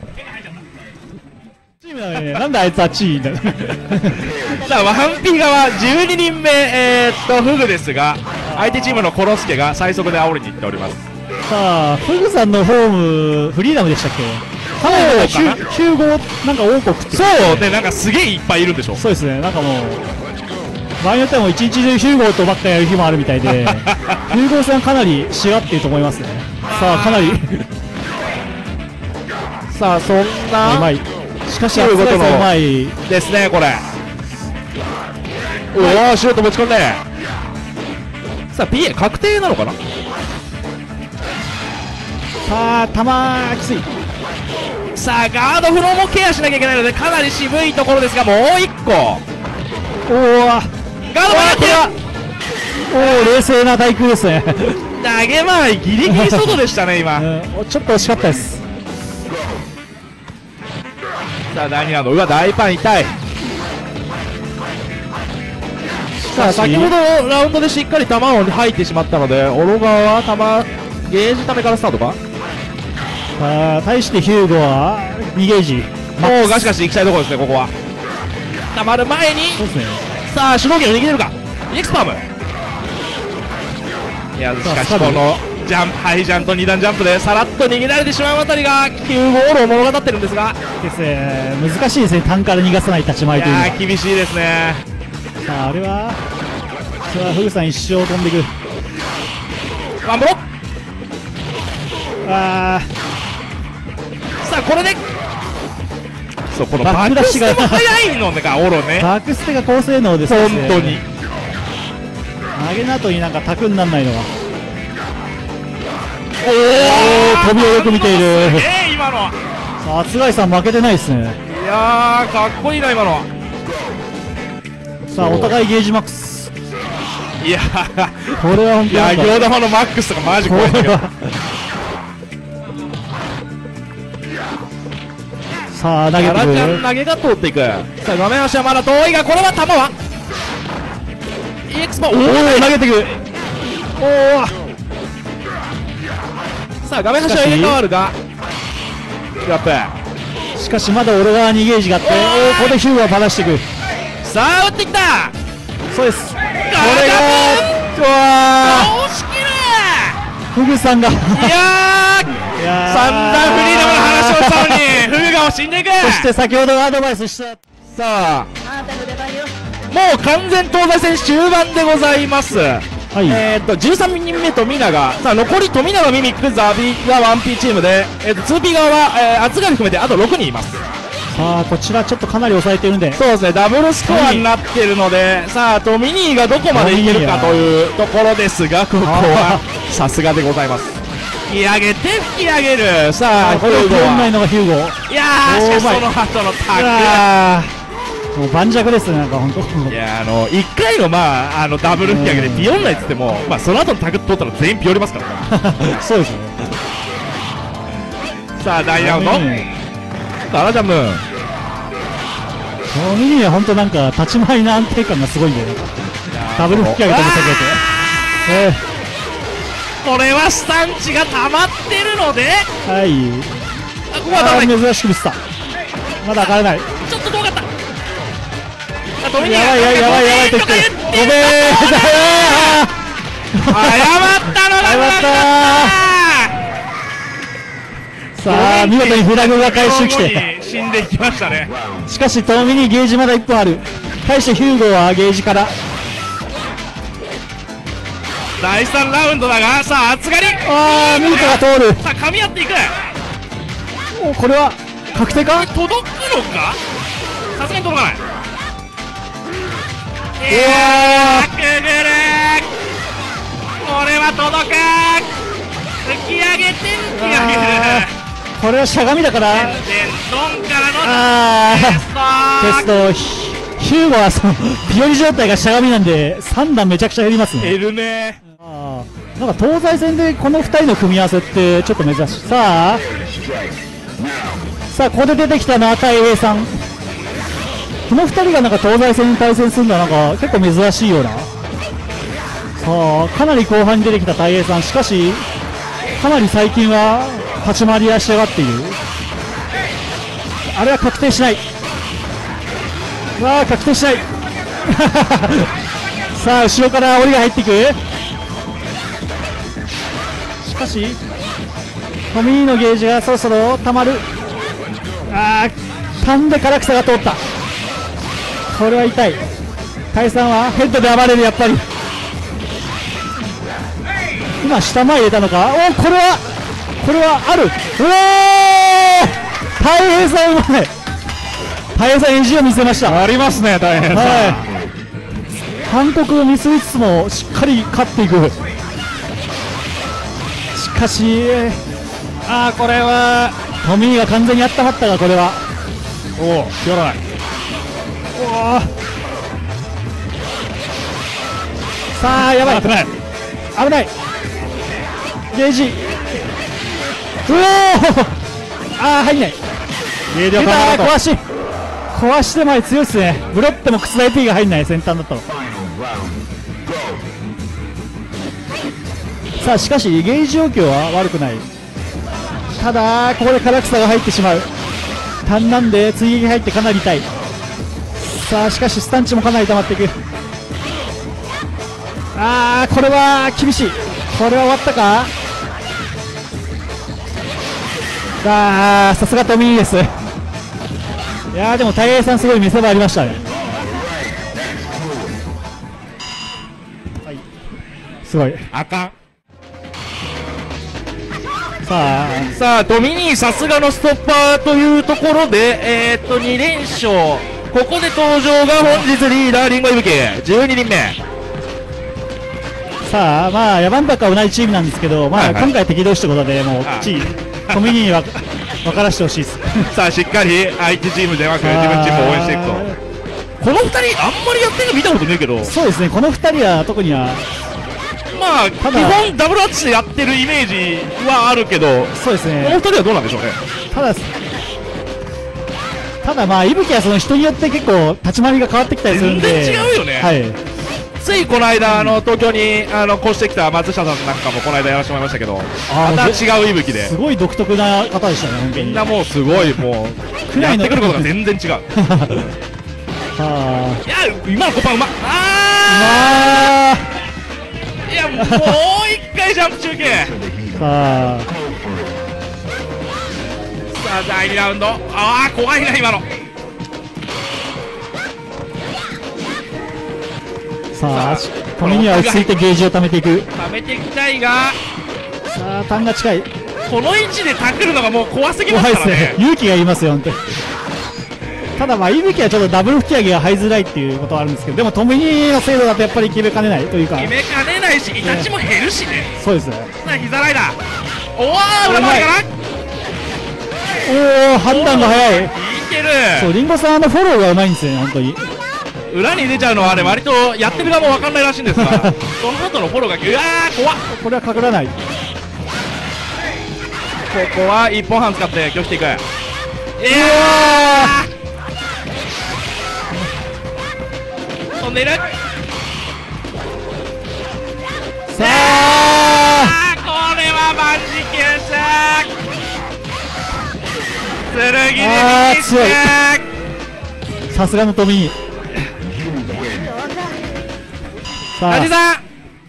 チームなのにね、なんであいつあっちいんだよ。
さあワンピ側じゅうににんめ、えー、っとフグですが、相手チームのコロスケが最速で煽りに行っております。
さあ、フグさんのホーム、フリーダムでしたっけ。かなり
そうかな
集合、なんか王国って。
そうで、なんかすげえいっぱいいるんでしょ。
そうですね、なんかもう、場合によってはもう一日中ヒューゴーとばっかやる日もあるみたいで、ヒューゴーさんかなりしがっていると思いますね。さあ、かなり
さあそん
う
な
まい。しかし、
そういうことの
厚さうまい。
ですねこれ。うわーシュート持ち込んで、さあ ピーエー 確定なのかな。
さあ、球きつい。
さあガードフローもケアしなきゃいけないのでかなり渋いところですが、もういっこ
おお、
ガード曲がってる。
おお、冷静な対空ですね。
投げ回りギリギリ外でしたね今。
うんちょっと惜しかったです。
さあだいにラウンド、うわ大パン痛い。さあ先ほどラウンドでしっかり球を入ってしまったので、オロガは球ゲージためからスタートか。
さあ、対してヒューゴはにゲージ。
もうガシガシ行きたいところですねここは。たまる前に
そうですね。
さあ主導権を握れるかエクスパーム。いやしかしこのジャンプハイジャンプとに段ジャンプでさらっと逃げられてしまうあたりがきゅうゴールを物語ってるんですが、
ですね、難しいですね、単から逃がさない立ち回
い
りというのは。
やー厳しいですね。
さあ、あれは、さあ、フグさん一生飛んでいく。
ワンブロ
あ
さあこれでそうこの
バッ
バック
クダッシュが
ステも速いのがオロね
ー、バックステが高性能ですね。
本当に。
投げの後になんかタクにならないのは。
お
おー、飛びをよく見ている。
ええ今のは。
さあ、厚貝さん負けてないですね。
いやーかっこいいな今のは。
さあ、お互いゲージマックス。
いや
これは本
いや
当に
行玉のマックスとかマジ怖いんだけど。
さあ、投げ
ガラちゃん
てくる。
投げが通っていく。さあ画面端はまだ遠いが、これは球は イーエックス もお
お
お
お、投げてくる。おお、
さあ画面端は入れ替わるがグラップ。
しかしまだ俺がにゲージがあって、おお、ここでヒューがばらしていく。
さあ打ってきた。
そうです。こ
こ
れが、うわ
押し切る。
ー、フグさんが。い
いやー
やー
散々フリーダムの話したのに冬が死んでいく。
そして先ほどアドバイスした
さあもう完全東西戦終盤でございます。
はい、
えー、っとじゅうさんにんめ富永、さあ残り富永、ミミック、ザビが ワンピー チームで、えー、っと ツーピー 側は、えー、厚刈り含めてあとろくにんいます。
さあこちらちょっとかなり抑えてるんで、
そうですね、ダブルスコアになっているので、さあトミニーがどこまでいけるかというところですが、ここはさすがでございます。引き上げて引き上げる。さあ
これを取らないのがヒューゴ。
いやー、しかしその後のタック
もう盤石ですね、なんか本当。
いや、あのいっかいの、まあ、あのダブル引き上げでピヨンないっつっても、まあ、その後のタグ取ったら全員ピヨりますから
そうですね。
さあ大ラウンド、さあラジャム
トミニーは本当なんか立ち回りの安定感がすごいんだよね。ダブル引き上げても下げて、え
ー、これはスタンチが溜まってるので、
はい、
あここはダメ、
珍しくミスった。まだ上がれない。
ちょっと遠かった。
やばいやばいやばいやばいって言ってる。ごめん、謝
ったのが
謝った。さあ見事にフラグが回収来て
死んでいきましたね。
しかしトミニーゲージまだいっぷんある。対してヒューゴはゲージから
だいさんラウンドだが、さあ厚刈り、
ああミートが通る。
さあ噛み合っていく。
おこれは確定か。
届くのか、さすがに届かない。い
や
ーくぐる、これは届く。突き上げて突き上げる。
これはしゃがみだから、
ドンからの
あーテスト。ヒューゴはそのピヨリ状態がしゃがみなんでさん段めちゃくちゃ減りますね。
減るね。
あなんか東西戦でこのふたりの組み合わせってちょっと珍しい。さあさあここで出てきたのは大平さん。このふたりがなんか東西戦に対戦するのはなんか結構珍しいような。さあかなり後半に出てきた大平さん、しかしかなり最近は立ち回りは仕上がっている。あれは確定しない。わあ確定しないさあ後ろから檻が入っていく。しかしトミーのゲージがそろそろたまる。あータンで唐草が通った。これは痛い。タイさんはヘッドで暴れる。やっぱり今下前入れたのか。おこれはこれはある。うおー大変さんうまい。大変さん意地を見せました。
ありますね大変さん、
はい、韓国をミスりつつもしっかり勝っていく。しかしあーこれはトミーが完全に温まったが、これは
おおやらない。
おさあやばい、
危ない
危ないゲージ。うおーあー入んない。
ゲージ
出た
は
壊し壊して前強いっすね。ブロってもクスダイ P が入んない先端だったの。さあしかしゲージ状況は悪くない。ただここで唐草が入ってしまう。単なんで追撃入ってかなり痛い。さあしかしスタンチもかなり溜まっていく。あーこれは厳しい。これは終わったか。さあさすがトミーです。いやーでも大平さんすごい見せ場ありましたね。はいすごい。
あかん。
さあ
さあトミニーさすがのストッパーというところで、えー、っとに連勝。ここで登場が本日リーダーリンゴいぶきじゅうににんめ。
さあまあヤバンバカは同じチームなんですけど、まあ
はいはい
今回敵同士ということでもう
はい
チームトミニーは分からしてほしいです
さあしっかり相手チームではなく自分チームを応援していくと。このふたりあんまりやってるの見たことねえけど、
そうですね、このふたりは特には
まあ基
ただ
本ダブルアッチでやってるイメージはあるけど、
そうです
この
ね。
ふたりはどうなんでしょうね。
ただただまあ伊吹はその人によって結構立ち回りが変わってきたりするんで
全然違うよね
はい
ついこの間、あの東京にあの越してきた松下さんなんかもこの間やらせてもらいましたけど、
あー
また違う息吹です
ごい独特な方でしたね本当に。
みんなもうすごいもうやってくることが全然違う。
はあ
いや今のコパンうまっ。
まあ
あーいやもう一回ジャンプ中継。
さあ
ささあだいにラウンド、ああ怖いな今の。
さあ
さあ
トミには落ち着いてゲージを貯めていく。
貯めていきたいが、
さあターンが近い。
この位置でタックルのがもう怖すぎま
怖いです
すからね。
ね。勇気がいりますよ本当に。ただまあいぶきはちょっとダブル吹き上げが入りづらいっていうことはあるんですけど、でもトミニの精度だとやっぱり決めかねないというか。
決めかねないしイタチも減るしね。
そうですね。
さあ膝ライダー、おお裏回りかな。
おお判断が早い。
いける。
そうリンゴさんのフォローがうまいんですよね本当に。
裏に出ちゃうのはあれ割とやってる側も分かんないらしいんですが、その後のフォローがうわー怖っ。
これはかからない。
ここはいっぽんはん使って拒否していく。いやー飛んでいる。
さあ
あーこれは万事休止。剣で
あー強い
い
さすがのトミニ。さあ
アジさん、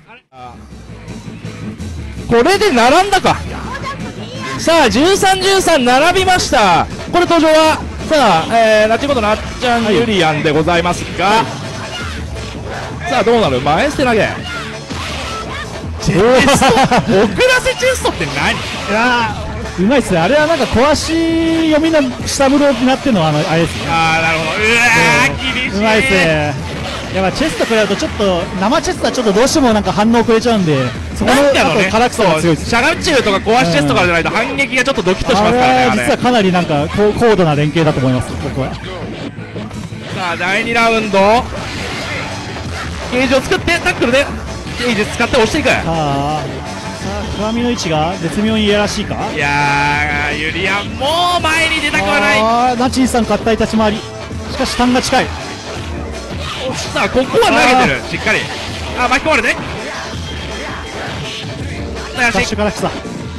これで並んだか。さあじゅうさん、じゅうさん並びました。これ登場はさあ、えー、ラチゴとなっちゃん、ユリアンでございますが、さあどうなる。前捨て投げチェスト遅らせチェストって何。
いやーうまいっすね。あれはなんか壊し読みの下風呂になってるのはあのあれですね。
ああなるほど。うわー厳しい。
うまいっすね。やっぱチェスト食らうとちょっと生チェストはちょっとどうしてもなんか反応くれちゃうんで、そこの
なんだろうね、
あと辛くさが強いです。
しゃがみ中とか壊しチェストからじゃないと反撃がちょっとドキッとします
あれ
からね。あれ
は実はかなりなんか高高度な連携だと思います僕は。
さあだいにラウンドゲージを作ってタックルでゲージ使って押していく。
さあさあ鏡の位置が絶妙にいやらしいか。
いやーユリアンもう前に出たくはない。
あーナチンさん合体立ち回り。しかし単が近い。
さあここは投げてるしっかり。あ巻き込まれて
ダッシュから草。さ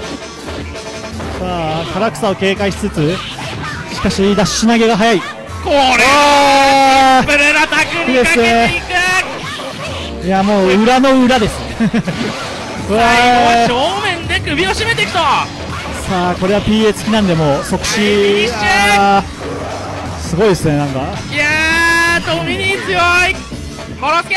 あ唐草を警戒しつつ、しかしダッシュ投げが速い。
これ
あ
ブルナタクにかけていく。
ーいやもう裏の裏ですねうわー
最後は正面で首を絞めていくと。
さあこれは ピーエー 付きなんでもう即死。
フィニッシュ
あーすごいですねなんか。
いやートミニー強い。コロスケ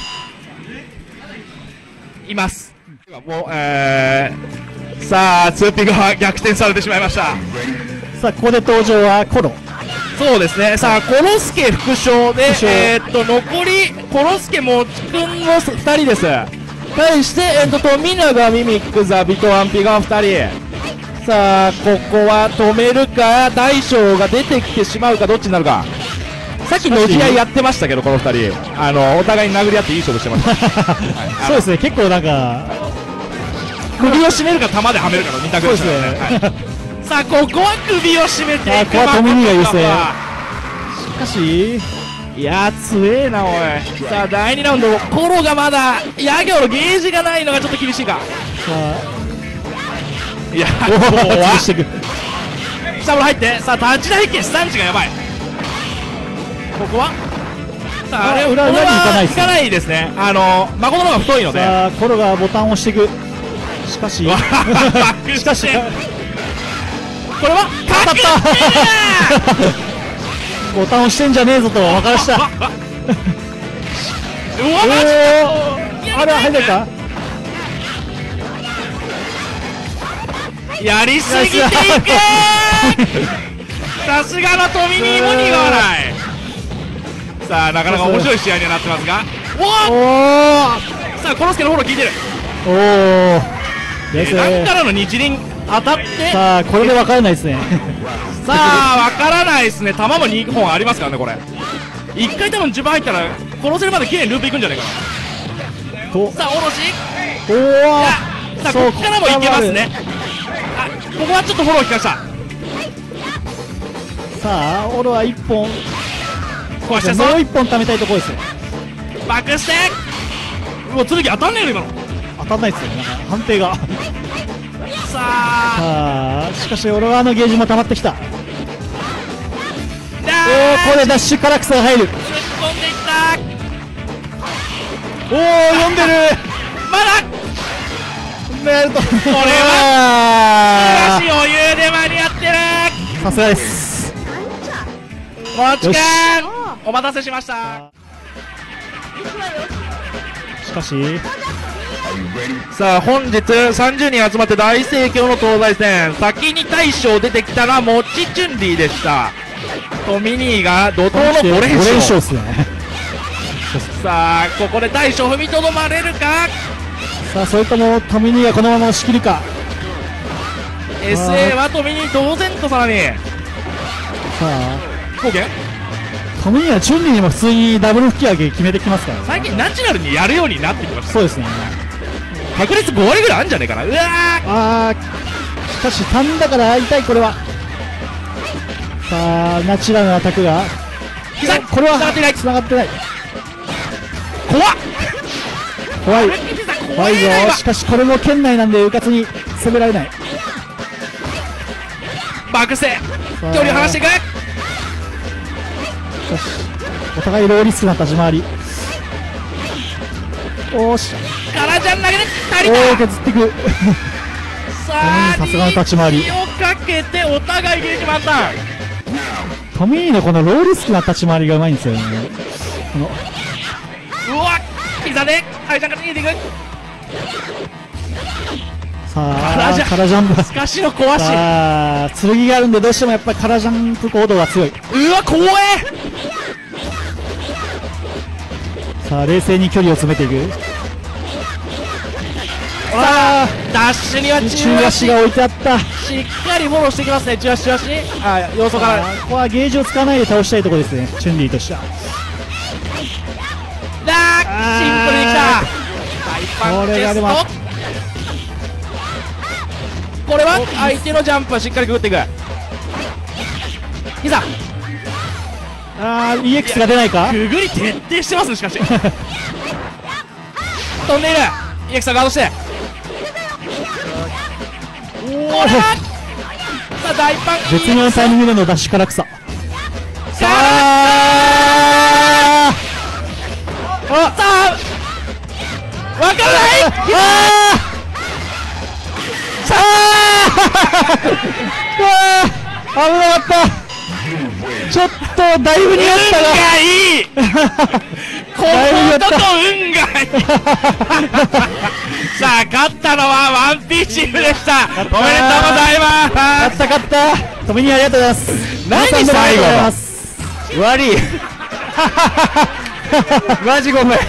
います。もうえー、さあツーピグは逆転されてしまいました。
さあここで登場はコロ。
そうですね。さあコロスケ副将で
副将
えー、っと残りコロスケもちくんのふたりです。対して、えー、っと富永ミミックザビトワンピがふたり。さあここは止めるか大将が出てきてしまうかどっちになるか。さっきの試合やってましたけどこのふたりあのお互いに殴り合っていい勝負してました
そうですね結構なんか
首を絞めるか玉ではめるかのに択でしたね。はいさあここは首を絞めていく。
あここはトミニが優勢。
誠
しかし
いやー強えなおい。さあだいにラウンドコロがまだヤギョのゲージがないのがちょっと厳しいか。
さあ
いや
お
ここ
ー
は
潰していく。
下も入ってさあタッチ台形産地がやばい。ここはさああれ
あ裏裏に行かないですね
行かないですね。あの誠の方が太いので
さあコロがボタンを押していく。しかししかし
これは
当たったボタン押してんじゃねえぞと分からした
うわ
お
マジ
ーあれは入るか。
やりすぎていくさすがのトミニーも苦笑い。さあなかなか面白い試合にはなってますがお
お
お
お
さあコロスケのフォロー効いてる。
おおです
段
ね。
からの日輪当たって
さあこれで分からないですね
さあ分からないですね。弾もにほんありますからねこれ。いっかい多分じゅうばん入ったら殺せるまで綺麗にループいくんじゃないかな。
と
さあおろし
おお
さあここからもいけますね。あここはちょっとフォロー効かした。
さあオロはいっぽん
壊したぞ
もういっぽん貯めたいところですね。
バックしてうわ剣当たんねえよ今の。
当たんないですよなんか判定が
さあ
さあしかしオロワのゲージも溜まってきた。
だ
おおここでダッシュから草が入る。
突っ込んでいった
おお読んでる
まだ
メルトこれ
はしかし余裕で間に合ってる。
さすがです。
もちくんお待たせしました。
しかし
さあ本日さんじゅうにん集まって大盛況の東西戦、先に大将出てきたらもちチュンリーでした。とミニーが怒涛のご連勝
ですね。
さあここで大将踏みとどまれるか。
さあそれともトミニーがこのまま押し切るか。
エスエー はトミニー当然とさらに
さあ
貢献。
トミニーはチュンリーにも普通にダブル吹き上げ決めてきますからね。
最近ナチュラルにやるようになってきました。
そうですね。
確率ご割ぐらいあるんじゃないかな。うわー
あーしかし単だから痛い。これはさあナチュラルなアタックがこれはつながってない。
怖っ
怖い怖いぞ。しかしこれも圏内なんでうかつに攻められない。
バックステ距離を離していく。
しかしお互いローリスクな立ち回り。おーし
カラジャン投げで足り
お
た。
ー削っていく
さあ
さすがの立ち回り
リーチをかけてお互いゲージ満タン。
トミーのこのローリスクな立ち回りがうまいんですよね。この
うわっ膝でカラジャンから逃げていく。
さあ
カラジャン
カラジャンプ
すかしの壊し。
さあ剣があるんでどうしてもやっぱりカラジャンプ行動が強い。
うわ怖え。
さあ冷静に距離を詰めていく。
さあダッシュには
中
中
足
足
が置いてあった。
しっかりフォローしてきますね。中足中足あ要素から
ここはゲージを使わないで倒したいところですね、チュンリーとしては。
ラーシンプルにきた。大パンチェス
これがでも
ト。これは相手のジャンプはしっかりくぐっていく。いざ
あー イーエックス が出ないか。
くぐり徹底してますね。しかし飛んでいる。イエクサガードしておおさあ大パン
絶妙なタイミングでのダッシュから草。さあ
あさあわからない。
あ
さあ
危なかった。ちょっとだいぶ似合ったが
運がいいこの男運がいいさあ勝ったのはワンピーチームでした。おめでとうございま
勝った勝った。トミニーありがとうございます。
何
皆さんどうもありがとうございます。
す。悪いマジごめん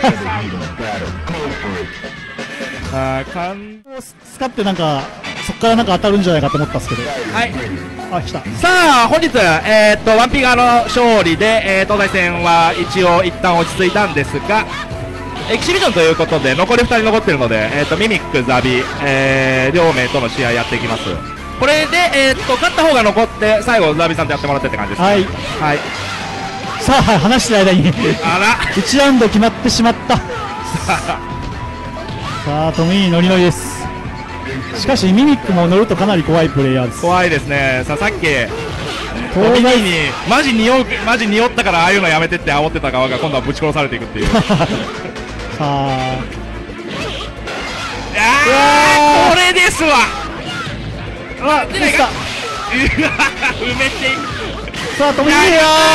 あーかん
使ってなんかそっからなんか当たるんじゃないかと思ったんですけど。
はい
あ来た。
さあ本日、えー、っとワンピ側の勝利で、えー、東西戦は一応一旦落ち着いたんですが、エキシビジョンということで残りふたり残ってるので、えー、っとミミック、ザビ、えー、両名との試合やっていきます。これで、えー、っと勝った方が残って最後ザビさんとやってもらってって感じですね。
はい
はい
さあ話してる間に
あら
いちラウンド決まってしまった。さあトミーノリノリです。しかしミミックも乗るとかなり怖いプレイヤーです。
怖いですね。さあさっき
東
東
西
にマジ匂うマジ匂ったからああいうのやめてって煽ってた側が今度はぶち殺されていくっていう
さあ
あーこれですわ。
あ
出ないか。うわ埋めていく。
さあトミーよ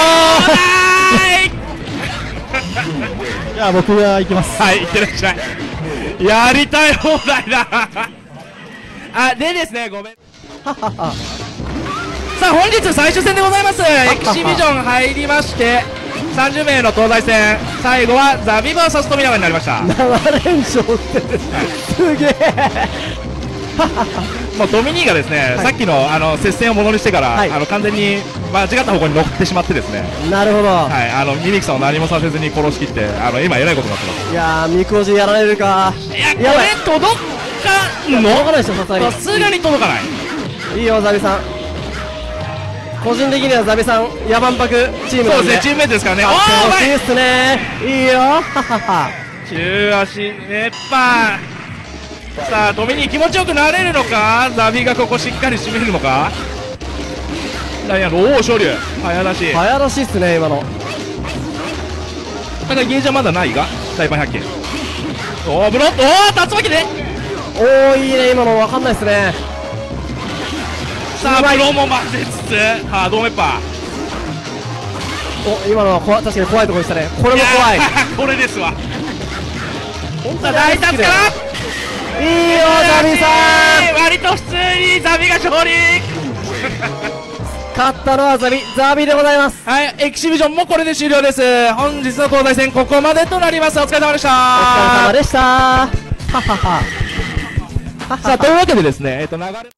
ーじゃあ僕が行きます。
はい、いってらっしゃい。やりたい放題だあ、でですね、ごめんさあ本日最終戦でございます。エキシビジョン入りましてさんじゅうめいの東西戦、最後はザビ ブイエス 富永になりました。
なな連勝ってすげえ
もうドミニーがですね、
はい
さっきのあの接戦をものにしてから、
はい
あの完全に間違った方向に乗ってしまってですね、
なるほど、
はい、あのミミクさんを何もさせずに殺しきって、あの今えらいことになってます。
いやー、みくおじやられるか。
いや、こ
やばい
れ届かんの？
届かないでしょ、さすがに。
さすがに届かない。
いいよ、ザビさん。個人的にはザビさん、野蛮泊チームなで。
そうんですね、チームメイトですからね。おー、うまい。
欲しいっすね。いいよ、ははは。
中足熱波。さあドミニー気持ちよくなれるのか。ザビがここしっかり締めるのか。ダイヤのおお昇竜早出し。
早出しっすね、今の。
ただゲージはまだないが大パンひゃっけん。おおブロッおお竜巻で。
おー、いいね、今の分かんないっすね。
ささあプロも混ぜつつ、はあ、ドーメッパ
お、今のは怖確かに怖いところでしたね。これ
ー、
も怖い。
やーこれですわ。
本
さあ大達から
いいよザビさん。
割と普通にザビが勝利。
勝ったのはザビザビでございます。
はい、エキシビジョンもこれで終了です。本日の東西戦ここまでとなります。お疲れ様でした。
お疲れ様でした。ははは。
さあというわけでですね、えっと流れ